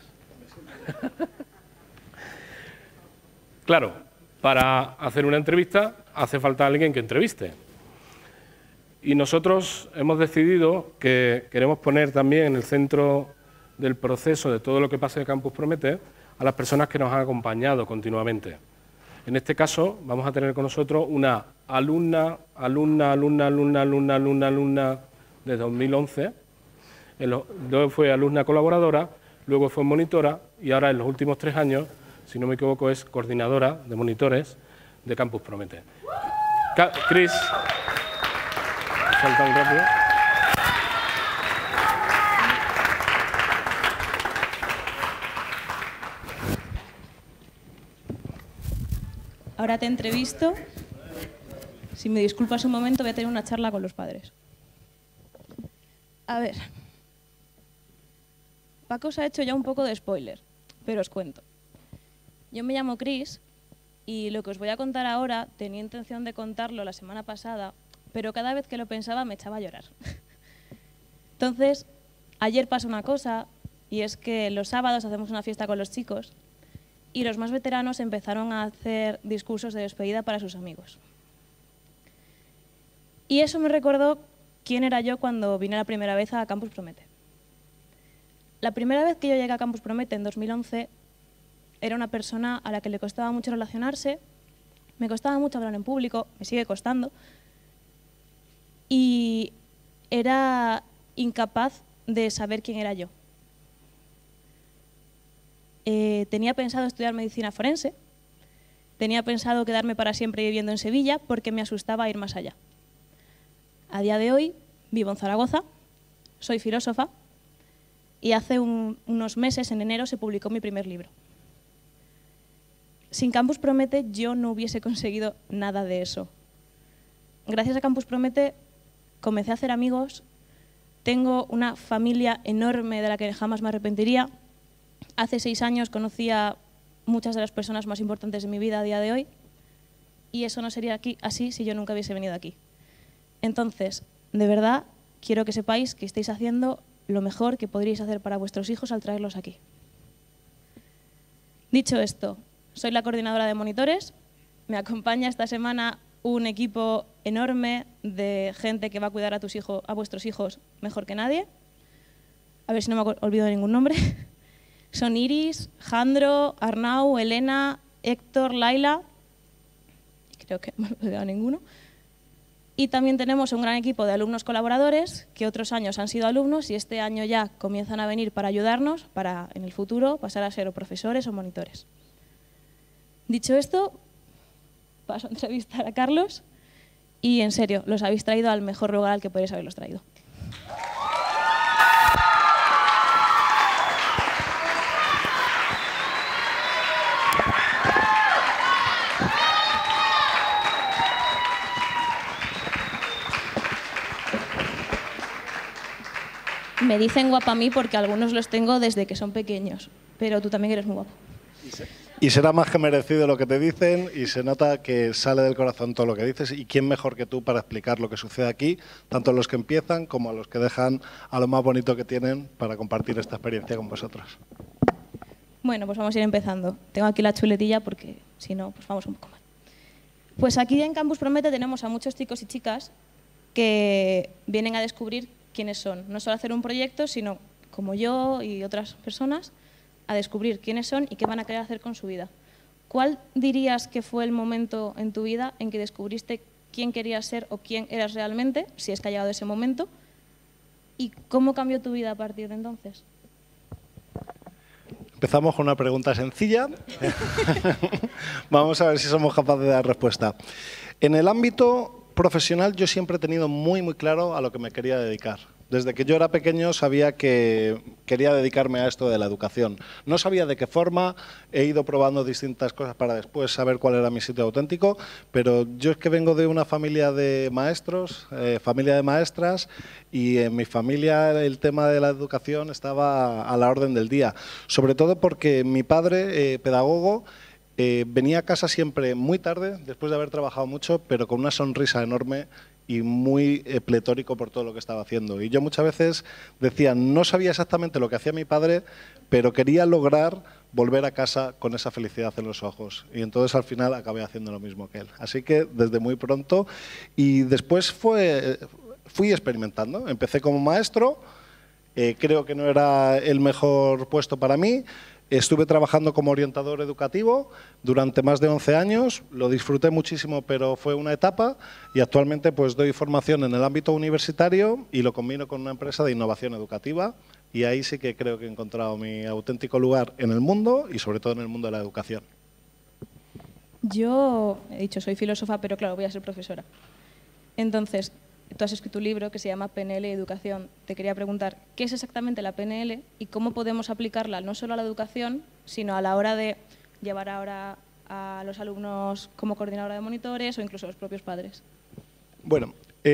Claro, para hacer una entrevista hace falta alguien que entreviste. Y nosotros hemos decidido que queremos poner también en el centro del proceso de todo lo que pasa en Campus Promete a las personas que nos han acompañado continuamente. En este caso vamos a tener con nosotros una alumna de 2011, luego fue alumna colaboradora, luego fue monitora y ahora en los últimos 3 años, si no me equivoco, es coordinadora de monitores de Campus Promete. Cris, salta un rápido. Ahora te entrevisto. Si me disculpas un momento, voy a tener una charla con los padres. A ver. Paco os ha hecho ya un poco de spoiler, pero os cuento. Yo me llamo Cris y lo que os voy a contar ahora tenía intención de contarlo la semana pasada, pero cada vez que lo pensaba me echaba a llorar. Entonces, ayer pasó una cosa, y es que los sábados hacemos una fiesta con los chicos y los más veteranos empezaron a hacer discursos de despedida para sus amigos. Y eso me recordó quién era yo cuando vine la primera vez a Campus Promete. La primera vez que yo llegué a Campus Promete, en 2011, era una persona a la que le costaba mucho relacionarse, me costaba mucho hablar en público, me sigue costando, y era incapaz de saber quién era yo. Tenía pensado estudiar medicina forense, tenía pensado quedarme para siempre viviendo en Sevilla porque me asustaba ir más allá. A día de hoy vivo en Zaragoza, soy filósofa y hace unos meses, en enero, se publicó mi primer libro. Sin Campus Promete yo no hubiese conseguido nada de eso. Gracias a Campus Promete comencé a hacer amigos, tengo una familia enorme de la que jamás me arrepentiría. Hace 6 años conocí a muchas de las personas más importantes de mi vida a día de hoy y eso no sería así si yo nunca hubiese venido aquí. Entonces, de verdad, quiero que sepáis que estáis haciendo lo mejor que podríais hacer para vuestros hijos al traerlos aquí. Dicho esto, soy la coordinadora de monitores, me acompaña esta semana un equipo enorme de gente que va a cuidar a vuestros hijos mejor que nadie. A ver si no me olvido de ningún nombre. Son Iris, Jandro, Arnau, Elena, Héctor, Laila, creo que no me he olvidado ninguno. Y también tenemos un gran equipo de alumnos colaboradores que otros años han sido alumnos y este año ya comienzan a venir para ayudarnos para en el futuro pasar a ser o profesores o monitores. Dicho esto, paso a entrevistar a Carlos y en serio, los habéis traído al mejor lugar al que podéis haberlos traído. Me dicen guapa a mí porque algunos los tengo desde que son pequeños, pero tú también eres muy guapo. Y será más que merecido lo que te dicen y se nota que sale del corazón todo lo que dices. ¿Y quién mejor que tú para explicar lo que sucede aquí, tanto a los que empiezan como a los que dejan a lo más bonito que tienen para compartir esta experiencia con vosotros? Bueno, pues vamos a ir empezando. Tengo aquí la chuletilla porque si no, pues vamos un poco mal. Pues aquí en Campus Promete tenemos a muchos chicos y chicas que vienen a descubrir quiénes son. No solo hacer un proyecto, sino, como yo y otras personas, a descubrir quiénes son y qué van a querer hacer con su vida. ¿Cuál dirías que fue el momento en tu vida en que descubriste quién querías ser o quién eras realmente, si es que ha llegado ese momento, y cómo cambió tu vida a partir de entonces? Empezamos con una pregunta sencilla. Vamos a ver si somos capaces de dar respuesta. En el ámbito profesional yo siempre he tenido muy claro a lo que me quería dedicar. Desde que yo era pequeño sabía que quería dedicarme a esto de la educación. No sabía de qué forma, he ido probando distintas cosas para después saber cuál era mi sitio auténtico, pero yo es que vengo de una familia de maestros, familia de maestras, y en mi familia el tema de la educación estaba a la orden del día. Sobre todo porque mi padre, pedagogo, venía a casa siempre muy tarde, después de haber trabajado mucho, pero con una sonrisa enorme y muy pletórico por todo lo que estaba haciendo. Y yo muchas veces decía, no sabía exactamente lo que hacía mi padre, pero quería lograr volver a casa con esa felicidad en los ojos. Y entonces al final acabé haciendo lo mismo que él. Así que desde muy pronto, y después fui experimentando. Empecé como maestro, creo que no era el mejor puesto para mí. Estuve trabajando como orientador educativo durante más de 11 años, lo disfruté muchísimo, pero fue una etapa, y actualmente pues doy formación en el ámbito universitario y lo combino con una empresa de innovación educativa, y ahí sí que creo que he encontrado mi auténtico lugar en el mundo y sobre todo en el mundo de la educación. Yo he dicho, soy filósofa, pero claro, voy a ser profesora. Entonces, tú has escrito un libro que se llama PNL y Educación. Te quería preguntar, ¿qué es exactamente la PNL y cómo podemos aplicarla no solo a la educación, sino a la hora de llevar ahora a los alumnos como coordinadora de monitores o incluso a los propios padres? Bueno,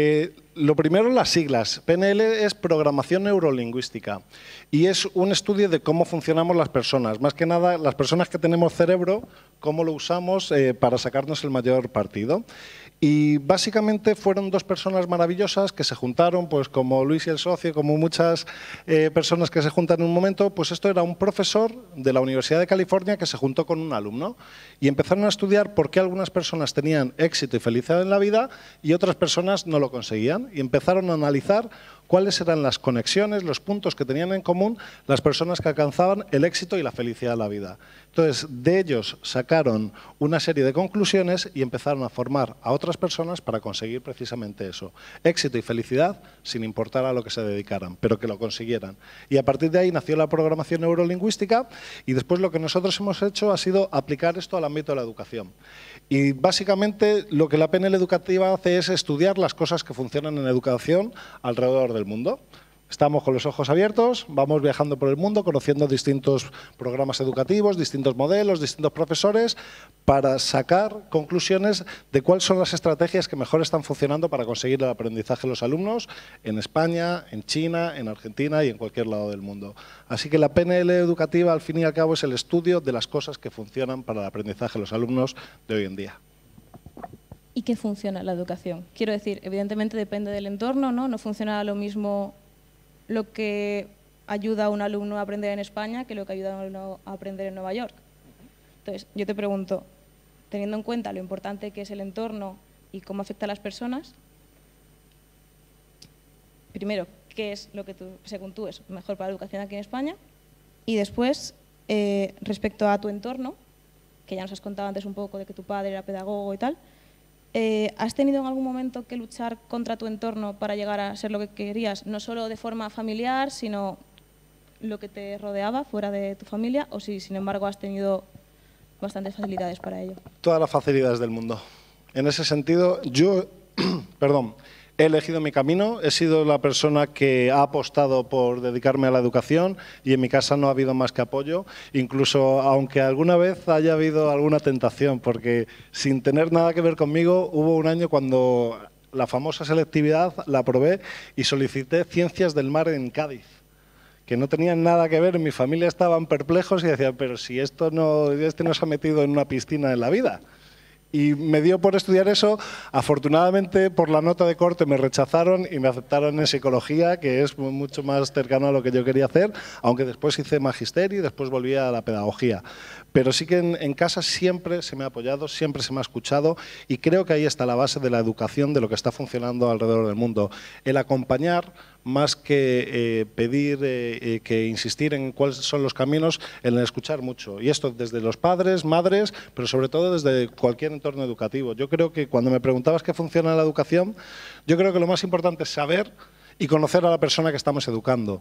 lo primero, las siglas. PNL es Programación Neurolingüística y es un estudio de cómo funcionamos las personas. Más que nada, las personas que tenemos cerebro, cómo lo usamos para sacarnos el mayor partido. Y básicamente fueron dos personas maravillosas que se juntaron, pues como Luis y el socio, como muchas personas que se juntan en un momento, pues esto era un profesor de la Universidad de California que se juntó con un alumno y empezaron a estudiar por qué algunas personas tenían éxito y felicidad en la vida y otras personas no lo conseguían. Y empezaron a analizar cuáles eran las conexiones, los puntos que tenían en común las personas que alcanzaban el éxito y la felicidad en la vida. Entonces, de ellos sacaron una serie de conclusiones y empezaron a formar a otras personas para conseguir precisamente eso. Éxito y felicidad sin importar a lo que se dedicaran, pero que lo consiguieran. Y a partir de ahí nació la programación neurolingüística y después lo que nosotros hemos hecho ha sido aplicar esto al ámbito de la educación. Y básicamente lo que la PNL educativa hace es estudiar las cosas que funcionan en educación alrededor del mundo. Estamos con los ojos abiertos, vamos viajando por el mundo, conociendo distintos programas educativos, distintos modelos, distintos profesores, para sacar conclusiones de cuáles son las estrategias que mejor están funcionando para conseguir el aprendizaje de los alumnos en España, en China, en Argentina y en cualquier lado del mundo. Así que la PNL educativa, al fin y al cabo, es el estudio de las cosas que funcionan para el aprendizaje de los alumnos de hoy en día. ¿Y qué funciona la educación? Quiero decir, evidentemente depende del entorno, ¿no? No funciona lo mismo lo que ayuda a un alumno a aprender en España que lo que ayuda a un alumno a aprender en Nueva York. Entonces, yo te pregunto, teniendo en cuenta lo importante que es el entorno y cómo afecta a las personas, primero, ¿qué es lo que según tú es mejor para la educación aquí en España? Y después, respecto a tu entorno, que ya nos has contado antes un poco de que tu padre era pedagogo y tal, ¿has tenido en algún momento que luchar contra tu entorno para llegar a ser lo que querías, no solo de forma familiar, sino lo que te rodeaba fuera de tu familia, o si sin embargo has tenido bastantes facilidades para ello? Todas las facilidades del mundo. En ese sentido, yo he elegido mi camino, he sido la persona que ha apostado por dedicarme a la educación y en mi casa no ha habido más que apoyo, incluso aunque alguna vez haya habido alguna tentación, porque sin tener nada que ver conmigo, hubo un año cuando la famosa selectividad la aprobé y solicité Ciencias del Mar en Cádiz, que no tenían nada que ver, en mi familia estaban perplejos y decían, pero si este no se ha metido en una piscina en la vida. Y me dio por estudiar eso. Afortunadamente, por la nota de corte me rechazaron y me aceptaron en psicología, que es mucho más cercano a lo que yo quería hacer, aunque después hice magisterio y después volví a la pedagogía. Pero sí que en casa siempre se me ha apoyado, siempre se me ha escuchado y creo que ahí está la base de la educación, de lo que está funcionando alrededor del mundo. El acompañar más que pedir, que insistir en cuáles son los caminos, en el escuchar mucho. Y esto desde los padres, madres, pero sobre todo desde cualquier entorno educativo. Yo creo que cuando me preguntabas qué funciona en la educación, yo creo que lo más importante es saber y conocer a la persona que estamos educando.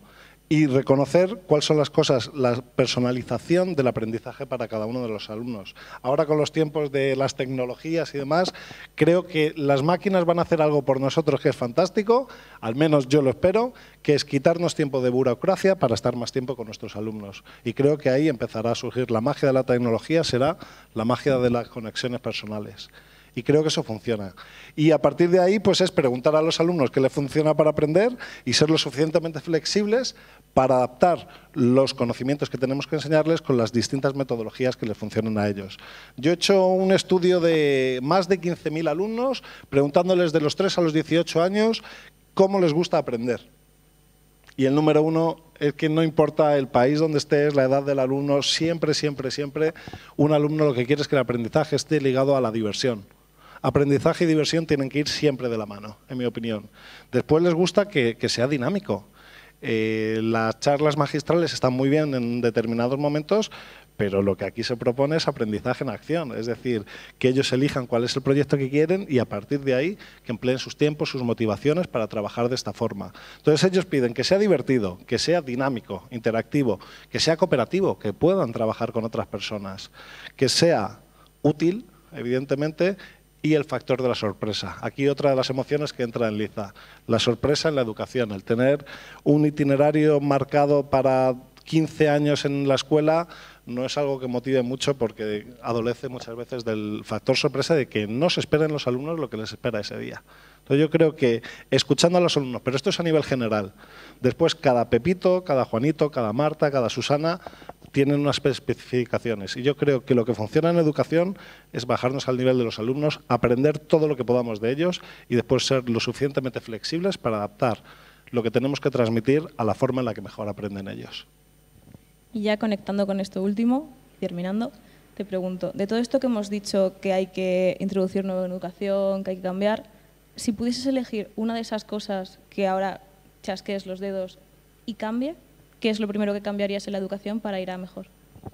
y reconocer cuáles son las cosas, la personalización del aprendizaje para cada uno de los alumnos. Ahora con los tiempos de las tecnologías y demás, creo que las máquinas van a hacer algo por nosotros que es fantástico, al menos yo lo espero, que es quitarnos tiempo de burocracia para estar más tiempo con nuestros alumnos. Y creo que ahí empezará a surgir la magia de la tecnología, será la magia de las conexiones personales. Y creo que eso funciona. Y a partir de ahí, pues es preguntar a los alumnos qué les funciona para aprender y ser lo suficientemente flexibles para adaptar los conocimientos que tenemos que enseñarles con las distintas metodologías que les funcionen a ellos. Yo he hecho un estudio de más de 15.000 alumnos, preguntándoles de los 3 a los 18 años cómo les gusta aprender. Y el número 1 es que no importa el país donde estés, la edad del alumno, siempre, siempre, siempre, un alumno lo que quiere es que el aprendizaje esté ligado a la diversión. Aprendizaje y diversión tienen que ir siempre de la mano, en mi opinión. Después les gusta que sea dinámico. Las charlas magistrales están muy bien en determinados momentos, pero lo que aquí se propone es aprendizaje en acción, es decir, que ellos elijan cuál es el proyecto que quieren y a partir de ahí que empleen sus tiempos, sus motivaciones para trabajar de esta forma. Entonces ellos piden que sea divertido, que sea dinámico, interactivo, que sea cooperativo, que puedan trabajar con otras personas, que sea útil, evidentemente, y el factor de la sorpresa. Aquí otra de las emociones que entra en liza, la sorpresa en la educación, el tener un itinerario marcado para 15 años en la escuela no es algo que motive mucho porque adolece muchas veces del factor sorpresa de que no se esperen los alumnos lo que les espera ese día. Entonces yo creo que escuchando a los alumnos, pero esto es a nivel general, después cada Pepito, cada Juanito, cada Marta, cada Susana tienen unas especificaciones y yo creo que lo que funciona en educación es bajarnos al nivel de los alumnos, aprender todo lo que podamos de ellos y después ser lo suficientemente flexibles para adaptar lo que tenemos que transmitir a la forma en la que mejor aprenden ellos. Y ya conectando con esto último, terminando, te pregunto, de todo esto que hemos dicho que hay que introducir nueva educación, que hay que cambiar, si pudieses elegir una de esas cosas que ahora chasquees los dedos y cambie, ¿qué es lo primero que cambiarías en la educación para ir a mejor?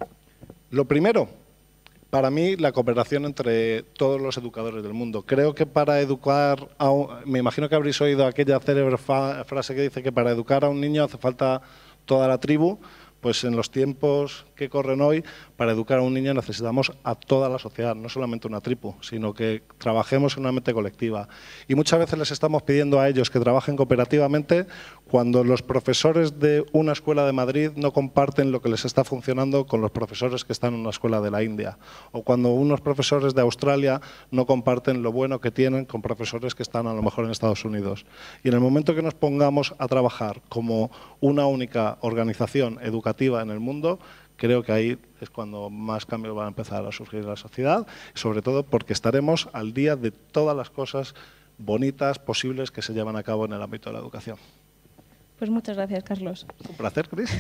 Lo primero, para mí, la cooperación entre todos los educadores del mundo. Creo que para educar, me imagino que habréis oído aquella célebre frase que dice que para educar a un niño hace falta toda la tribu. Pues en los tiempos que corren hoy, para educar a un niño necesitamos a toda la sociedad, no solamente una tribu, sino que trabajemos en una mente colectiva. Y muchas veces les estamos pidiendo a ellos que trabajen cooperativamente cuando los profesores de una escuela de Madrid no comparten lo que les está funcionando con los profesores que están en una escuela de la India, o cuando unos profesores de Australia no comparten lo bueno que tienen con profesores que están a lo mejor en Estados Unidos. Y en el momento que nos pongamos a trabajar como una única organización educativa en el mundo, creo que ahí es cuando más cambios van a empezar a surgir en la sociedad, sobre todo porque estaremos al día de todas las cosas bonitas posibles que se llevan a cabo en el ámbito de la educación. Pues muchas gracias, Carlos. Un placer, Cris.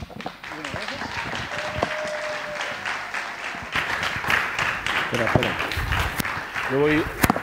Espera. Yo voy...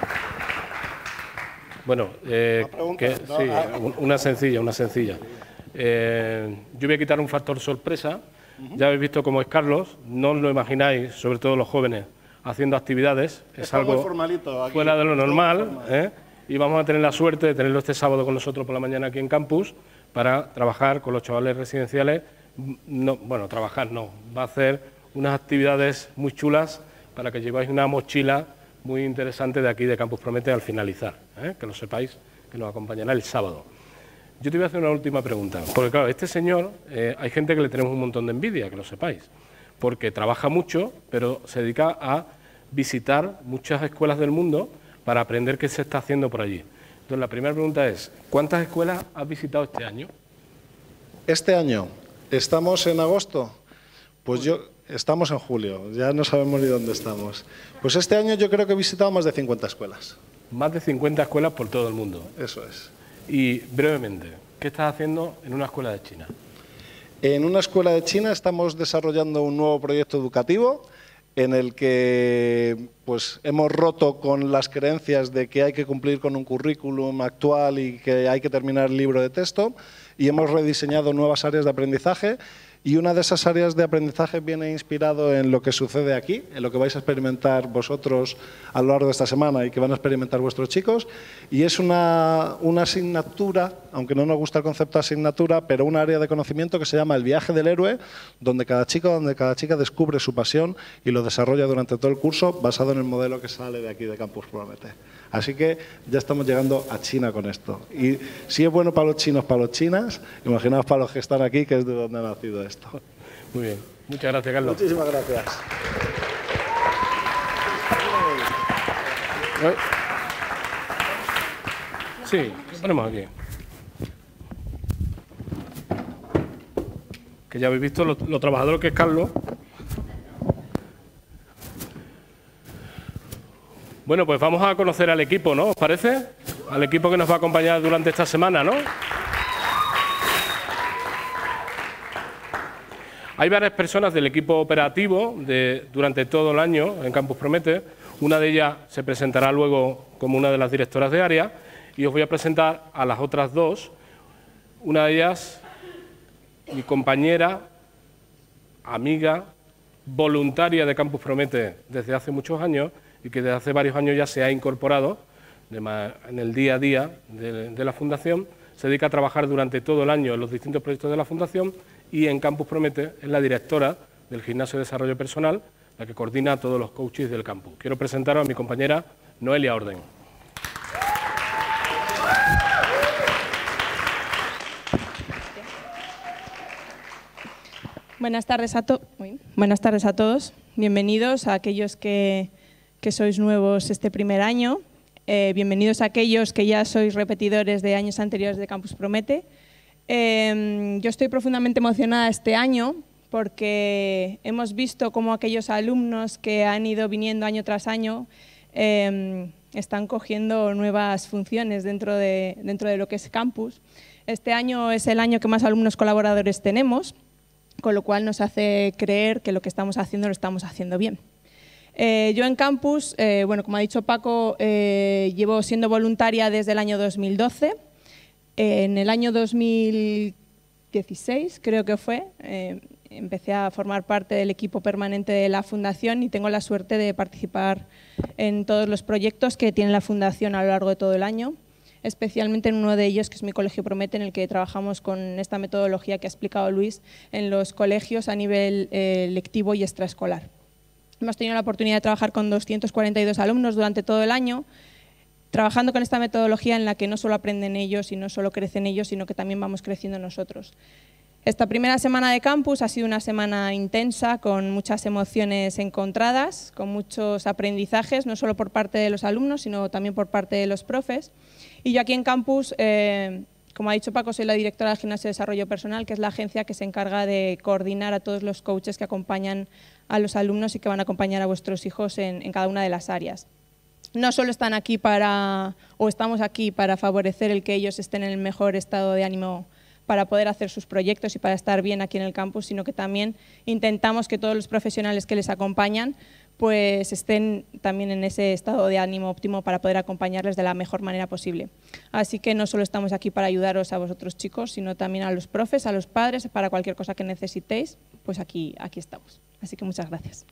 Bueno, sí, una sencilla. Yo voy a quitar un factor sorpresa. Ya habéis visto cómo es Carlos, no os lo imagináis, sobre todo los jóvenes, haciendo actividades. Es algo fuera de lo normal, y vamos a tener la suerte de tenerlo este sábado con nosotros por la mañana aquí en campus para trabajar con los chavales residenciales. No, bueno, trabajar no, va a hacer unas actividades muy chulas para que lleváis una mochila muy interesante de aquí de Campus Promete al finalizar, que lo sepáis, que nos acompañará el sábado. Yo te voy a hacer una última pregunta, porque claro, este señor, hay gente que le tenemos un montón de envidia, que lo sepáis, porque trabaja mucho, pero se dedica a visitar muchas escuelas del mundo para aprender qué se está haciendo por allí. Entonces, la primera pregunta es, ¿cuántas escuelas has visitado este año? Este año, ¿estamos en agosto? Pues estamos en julio, ya no sabemos ni dónde estamos. Pues este año yo creo que he visitado más de 50 escuelas. Más de 50 escuelas por todo el mundo. Eso es. Y brevemente, ¿qué estás haciendo en una escuela de China? En una escuela de China estamos desarrollando un nuevo proyecto educativo en el que pues, hemos roto con las creencias de que hay que cumplir con un currículum actual y que hay que terminar el libro de texto y hemos rediseñado nuevas áreas de aprendizaje Y una de esas áreas de aprendizaje viene inspirado en lo que sucede aquí, en lo que vais a experimentar vosotros a lo largo de esta semana y que van a experimentar vuestros chicos. Y es una asignatura, aunque no nos gusta el concepto de asignatura, pero un área de conocimiento que se llama el viaje del héroe, donde cada chico, donde cada chica descubre su pasión y lo desarrolla durante todo el curso basado en el modelo que sale de aquí de Campus Promete. Así que ya estamos llegando a China con esto. Y si es bueno para los chinos, para los chinas, imaginaos para los que están aquí, que es de donde ha nacido esto. Muy bien. Muchas gracias, Carlos. Muchísimas gracias. Sí, lo ponemos aquí. Que ya habéis visto lo trabajador que es Carlos. Bueno, pues vamos a conocer al equipo, ¿no? ¿Os parece? Al equipo que nos va a acompañar durante esta semana, ¿no? Hay varias personas del equipo operativo durante todo el año en Campus Promete. Una de ellas se presentará luego como una de las directoras de área y os voy a presentar a las otras dos. Una de ellas, mi compañera, amiga, voluntaria de Campus Promete desde hace muchos años y que desde hace varios años ya se ha incorporado en el día a día de la Fundación. Se dedica a trabajar durante todo el año en los distintos proyectos de la Fundación y en Campus Promete es la directora del Gimnasio de Desarrollo Personal, la que coordina a todos los coaches del campus. Quiero presentaros a mi compañera Noelia Orden. Buenas tardes a todos. Bienvenidos a aquellos que sois nuevos este primer año. Bienvenidos a aquellos que ya sois repetidores de años anteriores de Campus Promete. Yo estoy profundamente emocionada este año porque hemos visto cómo aquellos alumnos que han ido viniendo año tras año están cogiendo nuevas funciones dentro de lo que es Campus. Este año es el año que más alumnos colaboradores tenemos, con lo cual nos hace creer que lo que estamos haciendo lo estamos haciendo bien. Yo en Campus, bueno, como ha dicho Paco, llevo siendo voluntaria desde el año 2012. En el año 2016, creo que fue, empecé a formar parte del equipo permanente de la Fundación y tengo la suerte de participar en todos los proyectos que tiene la Fundación a lo largo de todo el año, especialmente en uno de ellos, que es mi Colegio Promete, en el que trabajamos con esta metodología que ha explicado Luis en los colegios a nivel lectivo y extraescolar. Hemos tenido la oportunidad de trabajar con 242 alumnos durante todo el año, trabajando con esta metodología en la que no solo aprenden ellos y no solo crecen ellos, sino que también vamos creciendo nosotros. Esta primera semana de Campus ha sido una semana intensa, con muchas emociones encontradas, con muchos aprendizajes, no solo por parte de los alumnos, sino también por parte de los profes. Y yo aquí en Campus, como ha dicho Paco, soy la directora del Gimnasio de Desarrollo Personal, que es la agencia que se encarga de coordinar a todos los coaches que acompañan a los alumnos y que van a acompañar a vuestros hijos en cada una de las áreas. No solo están aquí estamos aquí para favorecer el que ellos estén en el mejor estado de ánimo para poder hacer sus proyectos y para estar bien aquí en el campus, sino que también intentamos que todos los profesionales que les acompañan pues estén también en ese estado de ánimo óptimo para poder acompañarles de la mejor manera posible. Así que no solo estamos aquí para ayudaros a vosotros chicos, sino también a los profes, a los padres, para cualquier cosa que necesitéis, pues aquí estamos. Así que muchas gracias.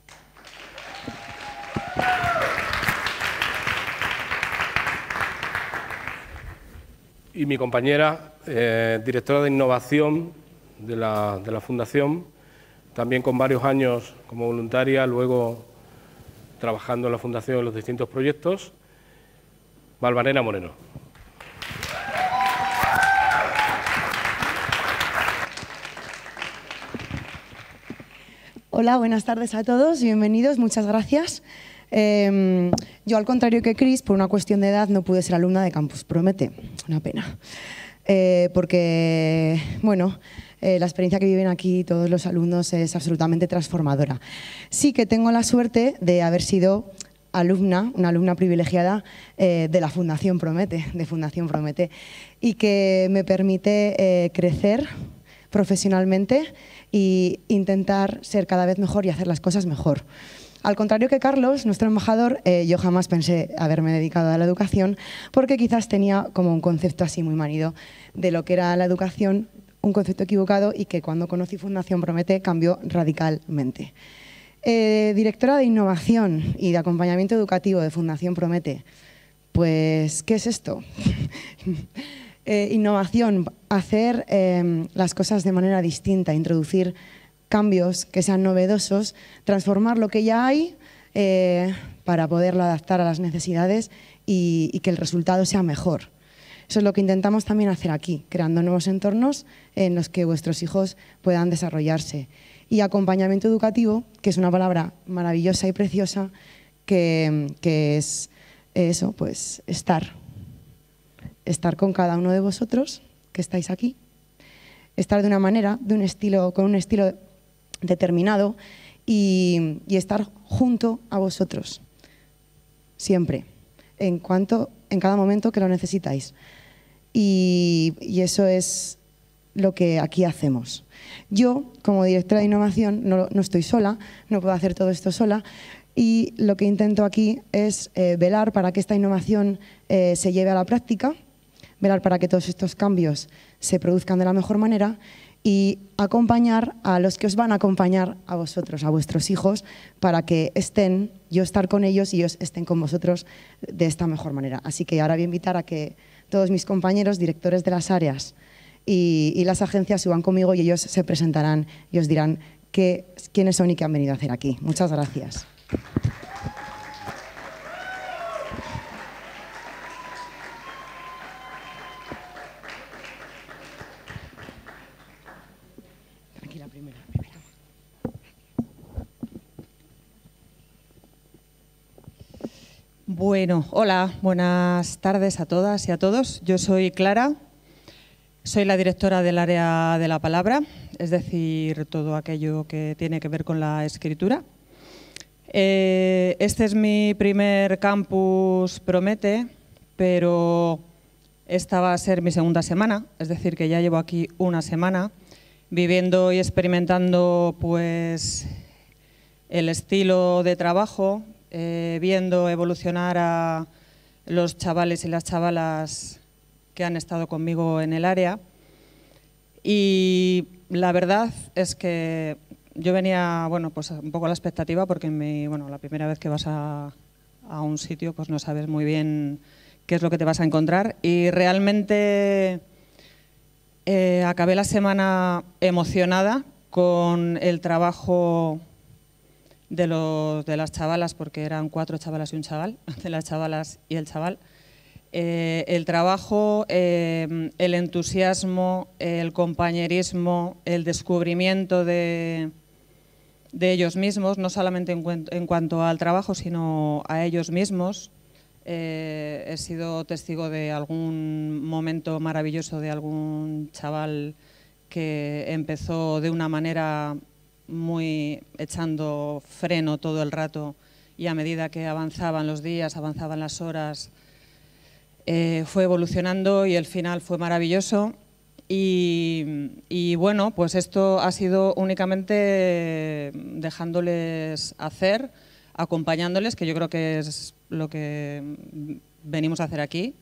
Y mi compañera, directora de innovación de la Fundación, también con varios años como voluntaria, luego trabajando en la Fundación en los distintos proyectos, Valvanera Moreno. Hola, buenas tardes a todos, bienvenidos, muchas gracias. Yo, al contrario que Cris, por una cuestión de edad no pude ser alumna de Campus Promete, una pena. Porque, bueno, la experiencia que viven aquí todos los alumnos es absolutamente transformadora. Sí que tengo la suerte de haber sido alumna, una alumna privilegiada de la Fundación Promete, y que me permite crecer profesionalmente e intentar ser cada vez mejor y hacer las cosas mejor. Al contrario que Carlos, nuestro embajador, yo jamás pensé haberme dedicado a la educación porque quizás tenía como un concepto así muy manido de lo que era la educación un concepto equivocado y que cuando conocí Fundación Promete cambió radicalmente. Directora de Innovación y de Acompañamiento Educativo de Fundación Promete. Pues, ¿qué es esto? Innovación, hacer las cosas de manera distinta, introducir cambios que sean novedosos, transformar lo que ya hay para poderlo adaptar a las necesidades y que el resultado sea mejor. Eso es lo que intentamos también hacer aquí, creando nuevos entornos en los que vuestros hijos puedan desarrollarse. Y acompañamiento educativo, que es una palabra maravillosa y preciosa, que es eso, pues estar con cada uno de vosotros que estáis aquí, estar de una manera, con un estilo determinado y estar junto a vosotros, siempre, en cada momento que lo necesitáis. Y eso es lo que aquí hacemos. Yo, como directora de innovación, no estoy sola, no puedo hacer todo esto sola, y lo que intento aquí es velar para que esta innovación se lleve a la práctica, velar para que todos estos cambios se produzcan de la mejor manera y acompañar a los que os van a acompañar a vosotros, a vuestros hijos, para que yo estar con ellos y ellos estén con vosotros de esta mejor manera. Así que ahora voy a invitar a que todos mis compañeros, directores de las áreas y las agencias suban conmigo y ellos se presentarán y os dirán quiénes son y qué han venido a hacer aquí. Muchas gracias. Bueno, hola, buenas tardes a todas y a todos. Yo soy Clara, soy la directora del área de la palabra, es decir, todo aquello que tiene que ver con la escritura. Este es mi primer campus Promete, pero esta va a ser mi segunda semana, es decir, que ya llevo aquí una semana viviendo y experimentando pues, el estilo de trabajo, viendo evolucionar a los chavales y las chavalas que han estado conmigo en el área. Y la verdad es que yo venía, bueno, pues un poco a la expectativa porque la primera vez que vas a un sitio pues no sabes muy bien qué es lo que te vas a encontrar y realmente acabé la semana emocionada con el trabajo de las chavalas, porque eran 4 chavalas y un chaval, de las chavalas y el chaval. El trabajo, el entusiasmo, el compañerismo, el descubrimiento de ellos mismos, no solamente en cuanto al trabajo, sino a ellos mismos. He sido testigo de algún momento maravilloso de algún chaval que empezó de una manera muy echando freno todo el rato y a medida que avanzaban los días, avanzaban las horas, fue evolucionando y el final fue maravilloso. Y bueno, pues esto ha sido únicamente dejándoles hacer, acompañándoles, que yo creo que es lo que venimos a hacer aquí.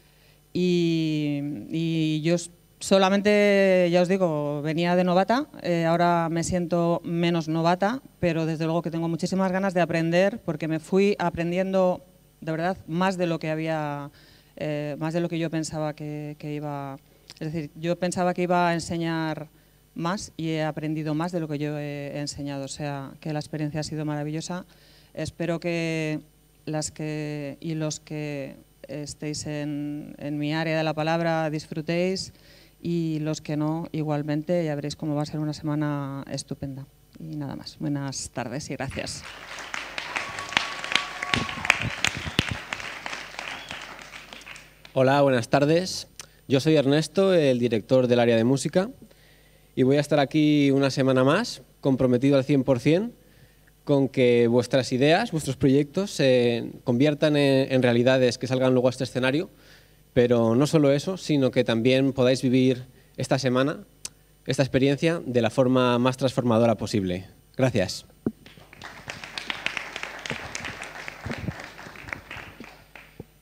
Y yo solamente, ya os digo, venía de novata, ahora me siento menos novata, pero desde luego que tengo muchísimas ganas de aprender porque me fui aprendiendo de verdad más de lo que yo pensaba que iba. Es decir, yo pensaba que iba a enseñar más y he aprendido más de lo que yo he enseñado, o sea que la experiencia ha sido maravillosa. Espero que los que estéis en mi área de la palabra disfrutéis y los que no, igualmente, ya veréis cómo va a ser una semana estupenda. Y nada más, buenas tardes y gracias. Hola, buenas tardes. Yo soy Ernesto, el director del área de música, y voy a estar aquí una semana más, comprometido al 100% con que vuestras ideas, vuestros proyectos se conviertan en realidades que salgan luego a este escenario, pero no solo eso, sino que también podáis vivir esta semana, esta experiencia, de la forma más transformadora posible. Gracias.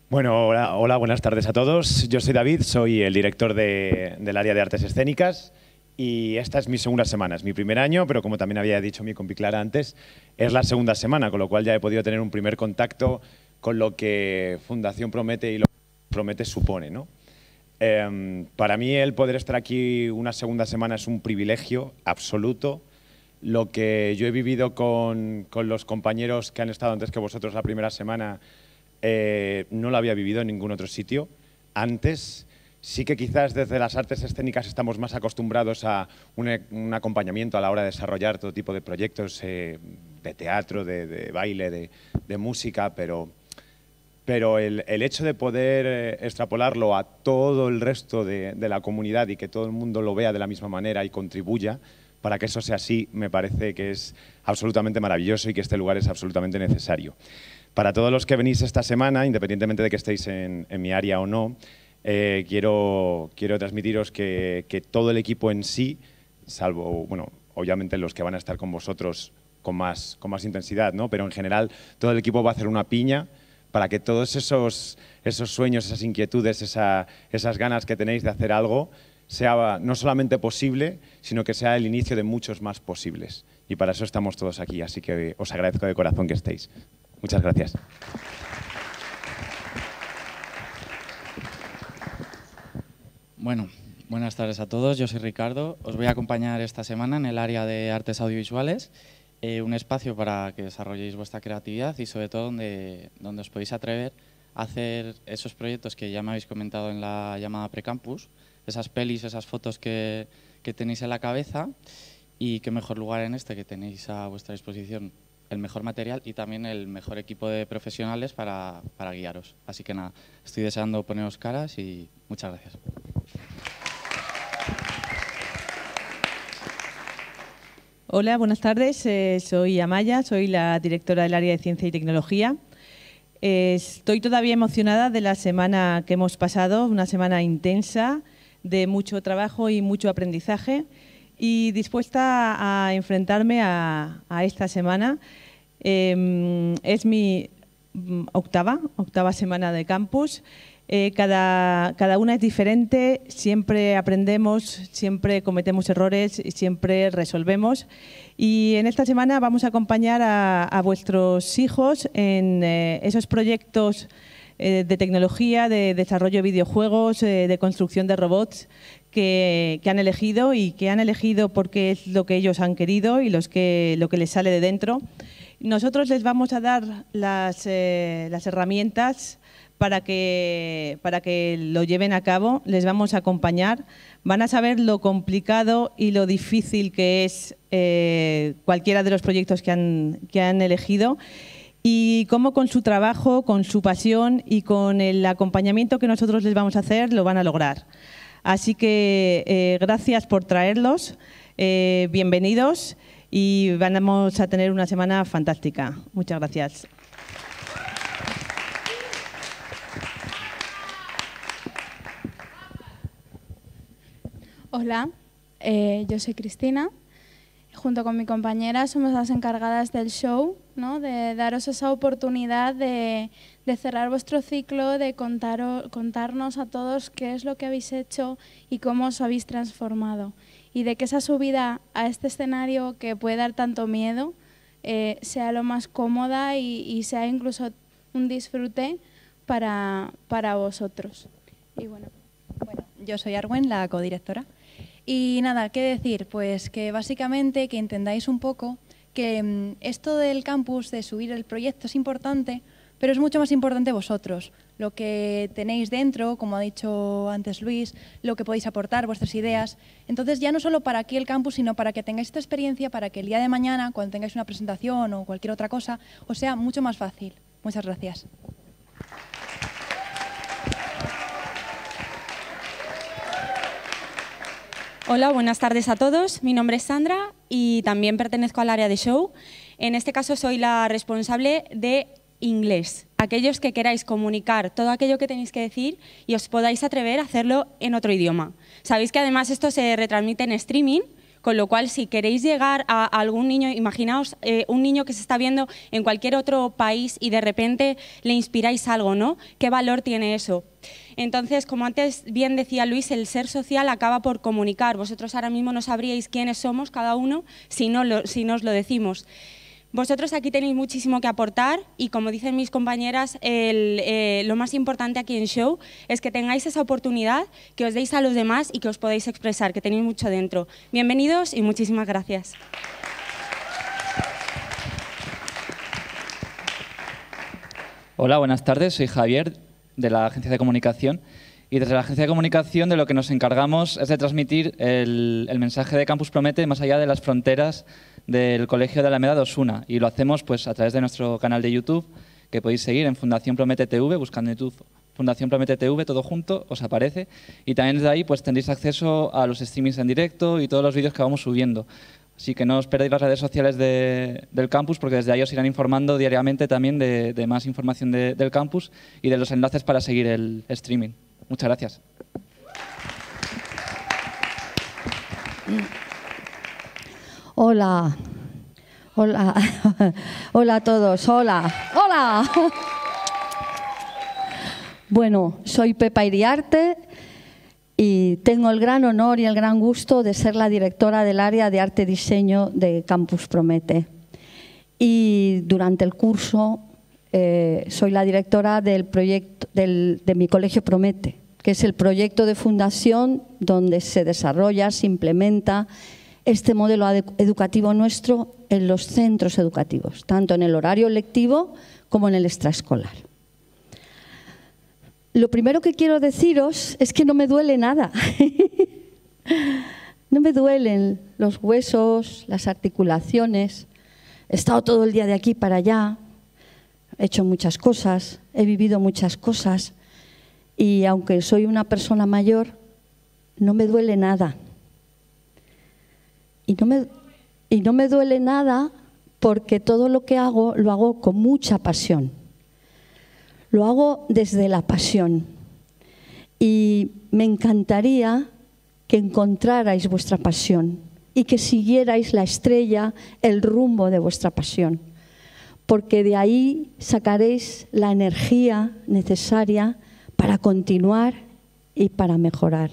Bueno, hola, buenas tardes a todos. Yo soy David, soy el director del área de artes escénicas Y esta es mi segunda semana, es mi primer año, pero como también había dicho mi compi Clara antes, es la segunda semana, con lo cual ya he podido tener un primer contacto con lo que Fundación Promete y lo que Promete supone, ¿no? Para mí el poder estar aquí una segunda semana es un privilegio absoluto. Lo que yo he vivido con los compañeros que han estado antes que vosotros la primera semana no lo había vivido en ningún otro sitio antes. Sí que quizás desde las artes escénicas estamos más acostumbrados a un acompañamiento a la hora de desarrollar todo tipo de proyectos de teatro, de baile, de música, pero el hecho de poder extrapolarlo a todo el resto de la comunidad y que todo el mundo lo vea de la misma manera y contribuya para que eso sea así, me parece que es absolutamente maravilloso y que este lugar es absolutamente necesario. Para todos los que venís esta semana, independientemente de que estéis en mi área o no, quiero transmitiros que todo el equipo en sí, salvo, bueno, obviamente los que van a estar con vosotros con más intensidad, ¿no? Pero en general todo el equipo va a hacer una piña para que todos esos sueños, esas inquietudes, esas ganas que tenéis de hacer algo, sea no solamente posible, sino que sea el inicio de muchos más posibles. Y para eso estamos todos aquí, así que os agradezco de corazón que estéis. Muchas gracias. Bueno, buenas tardes a todos. Yo soy Ricardo. Os voy a acompañar esta semana en el área de artes audiovisuales, un espacio para que desarrolléis vuestra creatividad y sobre todo donde os podéis atrever a hacer esos proyectos que ya me habéis comentado en la llamada precampus, esas pelis, esas fotos que tenéis en la cabeza, y qué mejor lugar en este que tenéis a vuestra disposición el mejor material y también el mejor equipo de profesionales para guiaros. Así que nada, estoy deseando poneros caras y muchas gracias. Hola, buenas tardes. Soy Amaya, soy la directora del área de Ciencia y Tecnología. Estoy todavía emocionada de la semana que hemos pasado, una semana intensa de mucho trabajo y mucho aprendizaje, y dispuesta a enfrentarme a esta semana. Es mi octava semana de campus. Cada una es diferente, siempre aprendemos, siempre cometemos errores y siempre resolvemos. Y en esta semana vamos a acompañar a vuestros hijos en esos proyectos de tecnología, de desarrollo de videojuegos, de construcción de robots que han elegido, y que han elegido porque es lo que ellos han querido y lo que les sale de dentro. Nosotros les vamos a dar las herramientas para que lo lleven a cabo, les vamos a acompañar, van a saber lo complicado y lo difícil que es cualquiera de los proyectos que han elegido, y cómo con su trabajo, con su pasión y con el acompañamiento que nosotros les vamos a hacer, lo van a lograr. Así que gracias por traerlos, bienvenidos, y vamos a tener una semana fantástica. Muchas gracias. Hola, yo soy Cristina. Junto con mi compañera somos las encargadas del show, ¿no? De daros esa oportunidad de cerrar vuestro ciclo, de contarnos a todos qué es lo que habéis hecho y cómo os habéis transformado. Y de que esa subida a este escenario que puede dar tanto miedo sea lo más cómoda y sea incluso un disfrute para vosotros. Y bueno, yo soy Arwen, la codirectora. Y nada, ¿qué decir? Pues que básicamente que entendáis un poco que esto del campus, de subir el proyecto, es importante, pero es mucho más importante vosotros, lo que tenéis dentro, como ha dicho antes Luis, lo que podéis aportar, vuestras ideas. Entonces ya no solo para aquí el campus, sino para que tengáis esta experiencia, para que el día de mañana, cuando tengáis una presentación o cualquier otra cosa, os sea mucho más fácil. Muchas gracias. Hola, buenas tardes a todos. Mi nombre es Sandra y también pertenezco al área de show. En este caso soy la responsable de inglés. Aquellos que queráis comunicar todo aquello que tenéis que decir y os podáis atrever a hacerlo en otro idioma. Sabéis que además esto se retransmite en streaming, con lo cual si queréis llegar a algún niño, imaginaos un niño que se está viendo en cualquier otro país y de repente le inspiráis algo, ¿no? ¿Qué valor tiene eso? Entonces, como antes bien decía Luis, el ser social acaba por comunicar. Vosotros ahora mismo no sabríais quiénes somos cada uno si no os lo decimos. Vosotros aquí tenéis muchísimo que aportar y, como dicen mis compañeras, lo más importante aquí en Show es que tengáis esa oportunidad, que os deis a los demás y que os podáis expresar, que tenéis mucho dentro. Bienvenidos y muchísimas gracias. Hola, buenas tardes. Soy Javier, de la Agencia de Comunicación. Y desde la Agencia de Comunicación de lo que nos encargamos es de transmitir el mensaje de Campus Promete más allá de las fronteras del Colegio de Alameda de Osuna. Y lo hacemos pues a través de nuestro canal de YouTube, que podéis seguir en Fundación Promete TV, buscando en YouTube Fundación Promete TV, todo junto, os aparece. Y también desde ahí pues tendréis acceso a los streamings en directo y todos los vídeos que vamos subiendo. Así que no os perdáis las redes sociales del campus, porque desde ahí os irán informando diariamente también de más información del campus y de los enlaces para seguir el streaming. Muchas gracias. Hola. Hola. Hola a todos. Hola. Hola. Bueno, soy Pepa Iriarte y tengo el gran honor y el gran gusto de ser la directora del área de arte y diseño de Campus Promete. Y durante el curso soy la directora del proyecto de mi colegio Promete, que es el proyecto de fundación donde se desarrolla, se implementa este modelo educativo nuestro en los centros educativos, tanto en el horario lectivo como en el extraescolar. Lo primero que quiero deciros es que no me duele nada. No me duelen los huesos, las articulaciones. He estado todo el día de aquí para allá, he hecho muchas cosas, he vivido muchas cosas y aunque soy una persona mayor, no me duele nada. Y no me duele nada porque todo lo que hago lo hago con mucha pasión. Lo hago desde la pasión. Y me encantaría que encontrarais vuestra pasión y que siguierais la estrella, el rumbo de vuestra pasión. Porque de ahí sacaréis la energía necesaria para continuar y para mejorar.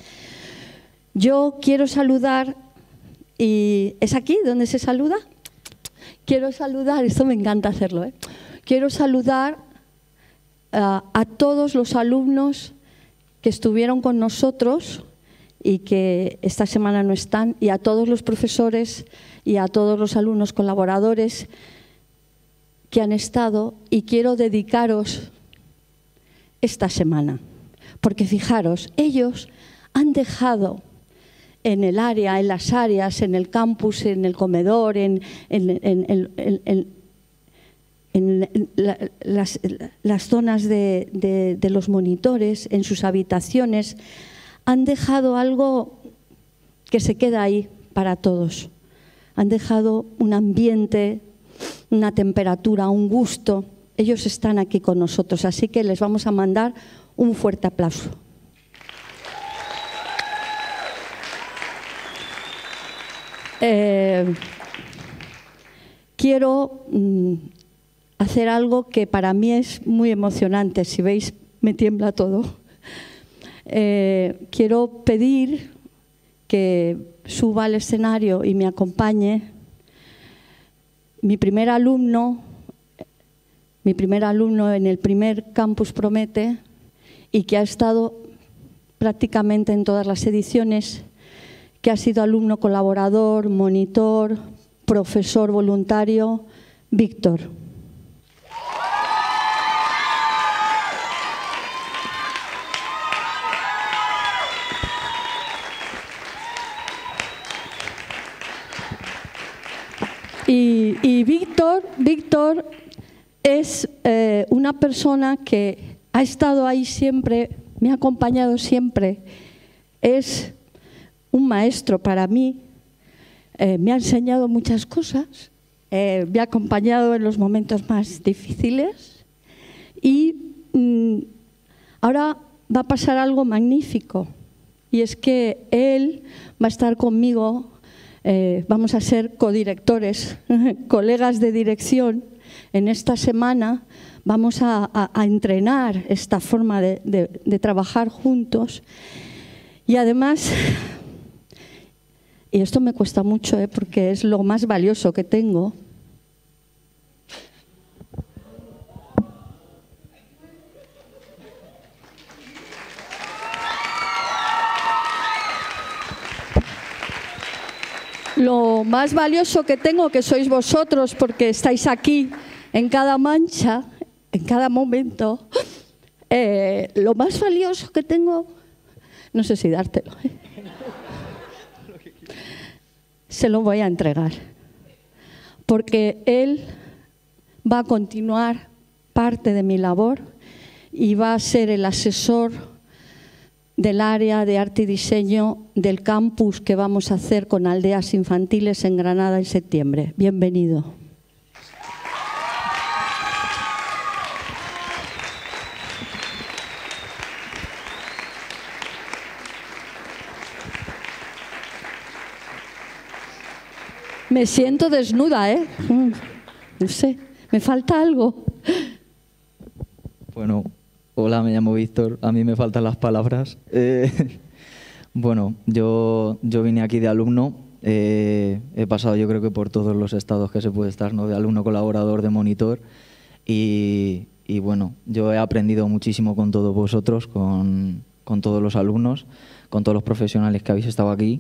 Yo quiero saludar, y ¿es aquí donde se saluda? Quiero saludar, esto me encanta hacerlo, ¿eh? Quiero saludar a todos los alumnos que estuvieron con nosotros y que esta semana no están, y a todos los profesores y a todos los alumnos colaboradores que han estado, y quiero dedicaros esta semana, porque fijaros, ellos han dejado en el área, en las áreas, en el campus, en el comedor, en las zonas de los monitores, en sus habitaciones, han dejado algo que se queda ahí para todos. Han dejado un ambiente, una temperatura, un gusto. Ellos están aquí con nosotros, así que les vamos a mandar un fuerte aplauso. Quiero hacer algo que para mí es muy emocionante. Si veis, me tiembla todo. Quiero pedir que suba al escenario y me acompañe mi primer alumno en el primer Campus Promete y que ha estado prácticamente en todas las ediciones, que ha sido alumno colaborador, monitor, profesor voluntario, Víctor. Y Víctor es una persona que ha estado ahí siempre, me ha acompañado siempre, es un maestro para mí, me ha enseñado muchas cosas, me ha acompañado en los momentos más difíciles y ahora va a pasar algo magnífico, y es que él va a estar conmigo vamos a ser codirectores, colegas de dirección. En esta semana vamos a entrenar esta forma de trabajar juntos. Y además, y esto me cuesta mucho, porque es lo más valioso que tengo, lo más valioso que tengo, que sois vosotros, porque estáis aquí en cada mancha, en cada momento. Lo más valioso que tengo, no sé si dártelo, se lo voy a entregar, porque él va a continuar parte de mi labor y va a ser el asesor del área de arte y diseño del campus que vamos a hacer con aldeas infantiles en Granada en septiembre. Bienvenido. Me siento desnuda, no sé, me falta algo. Bueno, hola, me llamo Víctor, a mí me faltan las palabras. Bueno, yo vine aquí de alumno, he pasado yo creo que por todos los estados que se puede estar, ¿no? De alumno, colaborador, de monitor, y bueno, yo he aprendido muchísimo con todos vosotros, con todos los alumnos, con todos los profesionales que habéis estado aquí.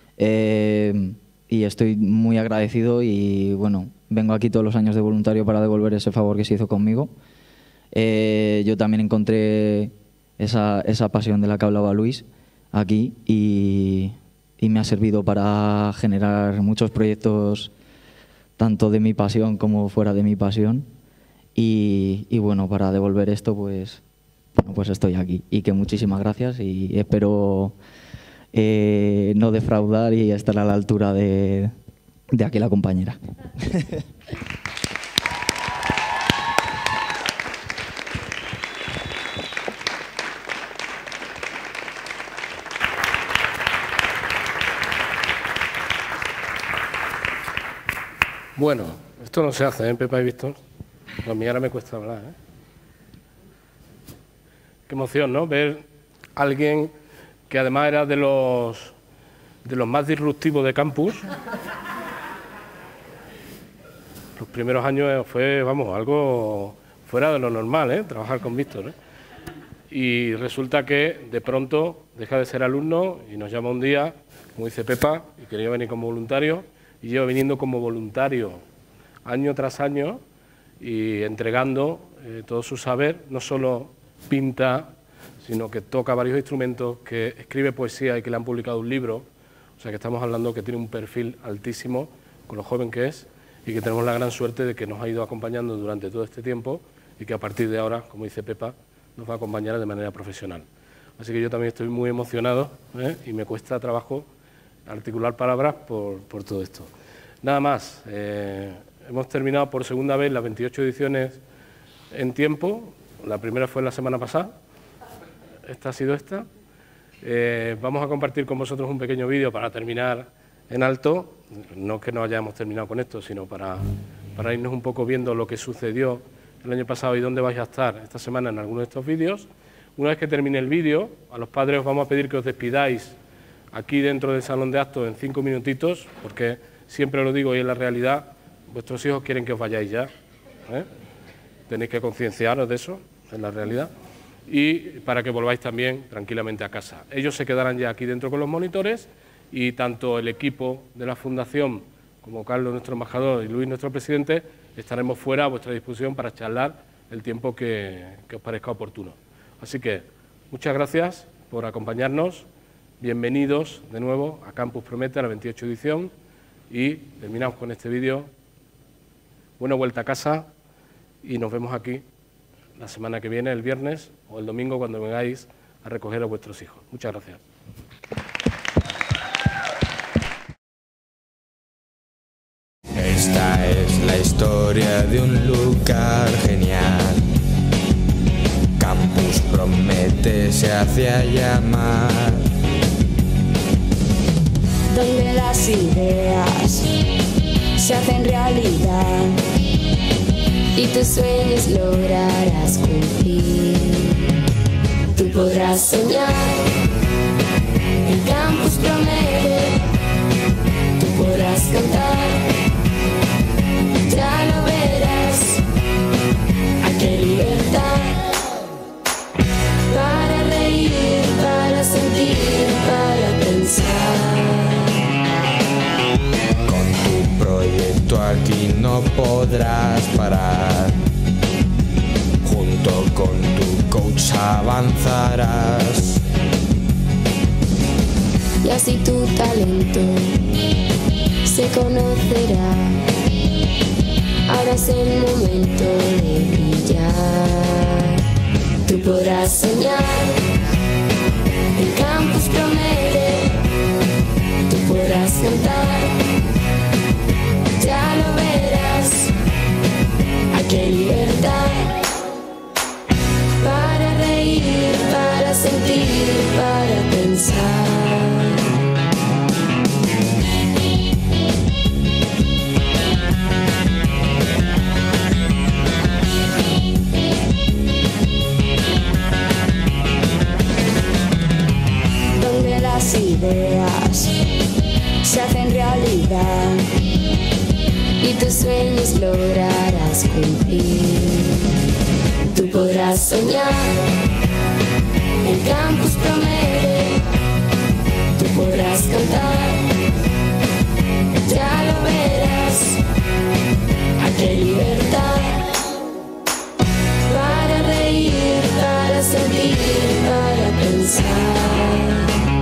Y estoy muy agradecido y bueno, vengo aquí todos los años de voluntario para devolver ese favor que se hizo conmigo. Yo también encontré esa pasión de la que hablaba Luis aquí y me ha servido para generar muchos proyectos, tanto de mi pasión como fuera de mi pasión. Y bueno, para devolver esto, pues estoy aquí. Y que muchísimas gracias y espero no defraudar y estar a la altura de aquí la compañera. Bueno, esto no se hace, Pepa y Víctor. A mí ahora me cuesta hablar, Qué emoción, ¿no? Ver a alguien que además era de los más disruptivos de campus. Los primeros años fue, vamos, algo fuera de lo normal, trabajar con Víctor, Y resulta que de pronto deja de ser alumno y nos llama un día, como dice Pepa, y quería venir como voluntario, y lleva viniendo como voluntario año tras año y entregando todo su saber. No solo pinta, sino que toca varios instrumentos, que escribe poesía y que le han publicado un libro. O sea que estamos hablando que tiene un perfil altísimo con lo joven que es y que tenemos la gran suerte de que nos ha ido acompañando durante todo este tiempo y que a partir de ahora, como dice Pepa, nos va a acompañar de manera profesional. Así que yo también estoy muy emocionado y me cuesta trabajo articular palabras por todo esto. Nada más, hemos terminado por segunda vez las 28 ediciones en tiempo. La primera fue la semana pasada. Esta ha sido esta. Vamos a compartir con vosotros un pequeño vídeo para terminar en alto. No que no hayamos terminado con esto, sino para irnos un poco viendo lo que sucedió el año pasado y dónde vais a estar esta semana en alguno de estos vídeos. Una vez que termine el vídeo, a los padres os vamos a pedir que os despidáis aquí dentro del salón de actos en 5 minutitos, porque siempre lo digo y es la realidad, vuestros hijos quieren que os vayáis ya. Tenéis que concienciaros de eso, es la realidad. Y para que volváis también tranquilamente a casa. Ellos se quedarán ya aquí dentro con los monitores y tanto el equipo de la Fundación como Carlos, nuestro embajador, y Luis, nuestro presidente, estaremos fuera a vuestra disposición para charlar el tiempo que os parezca oportuno. Así que muchas gracias por acompañarnos, bienvenidos de nuevo a Campus Promete, a la 28 edición y terminamos con este vídeo. Buena vuelta a casa y nos vemos aquí la semana que viene, el viernes o el domingo, cuando vengáis a recoger a vuestros hijos. Muchas gracias. Esta es la historia de un lugar genial. Campus Promete se hacía llamar. donde las ideas se hacen realidad y tus sueños lograrás cumplir. Tú podrás soñar, el campus promete, tú podrás cantar, ya lo verás, aquí hay libertad para reír, para sentir, para pensar. Con tu proyecto aquí no podrás parar. Junto con tu coach avanzarás. Y así tu talento se conocerá. Ahora es el momento de brillar. Tú podrás soñar, el campus promete, tú podrás cantar, ya lo verás, aquí hay libertad para reír, para sentir, para pensar. Donde las ideas se hacen realidad y tus sueños lograrás cumplir. Tú podrás soñar, el campus promete, tú podrás cantar, ya lo verás, aquí hay libertad para reír, para sentir, para pensar.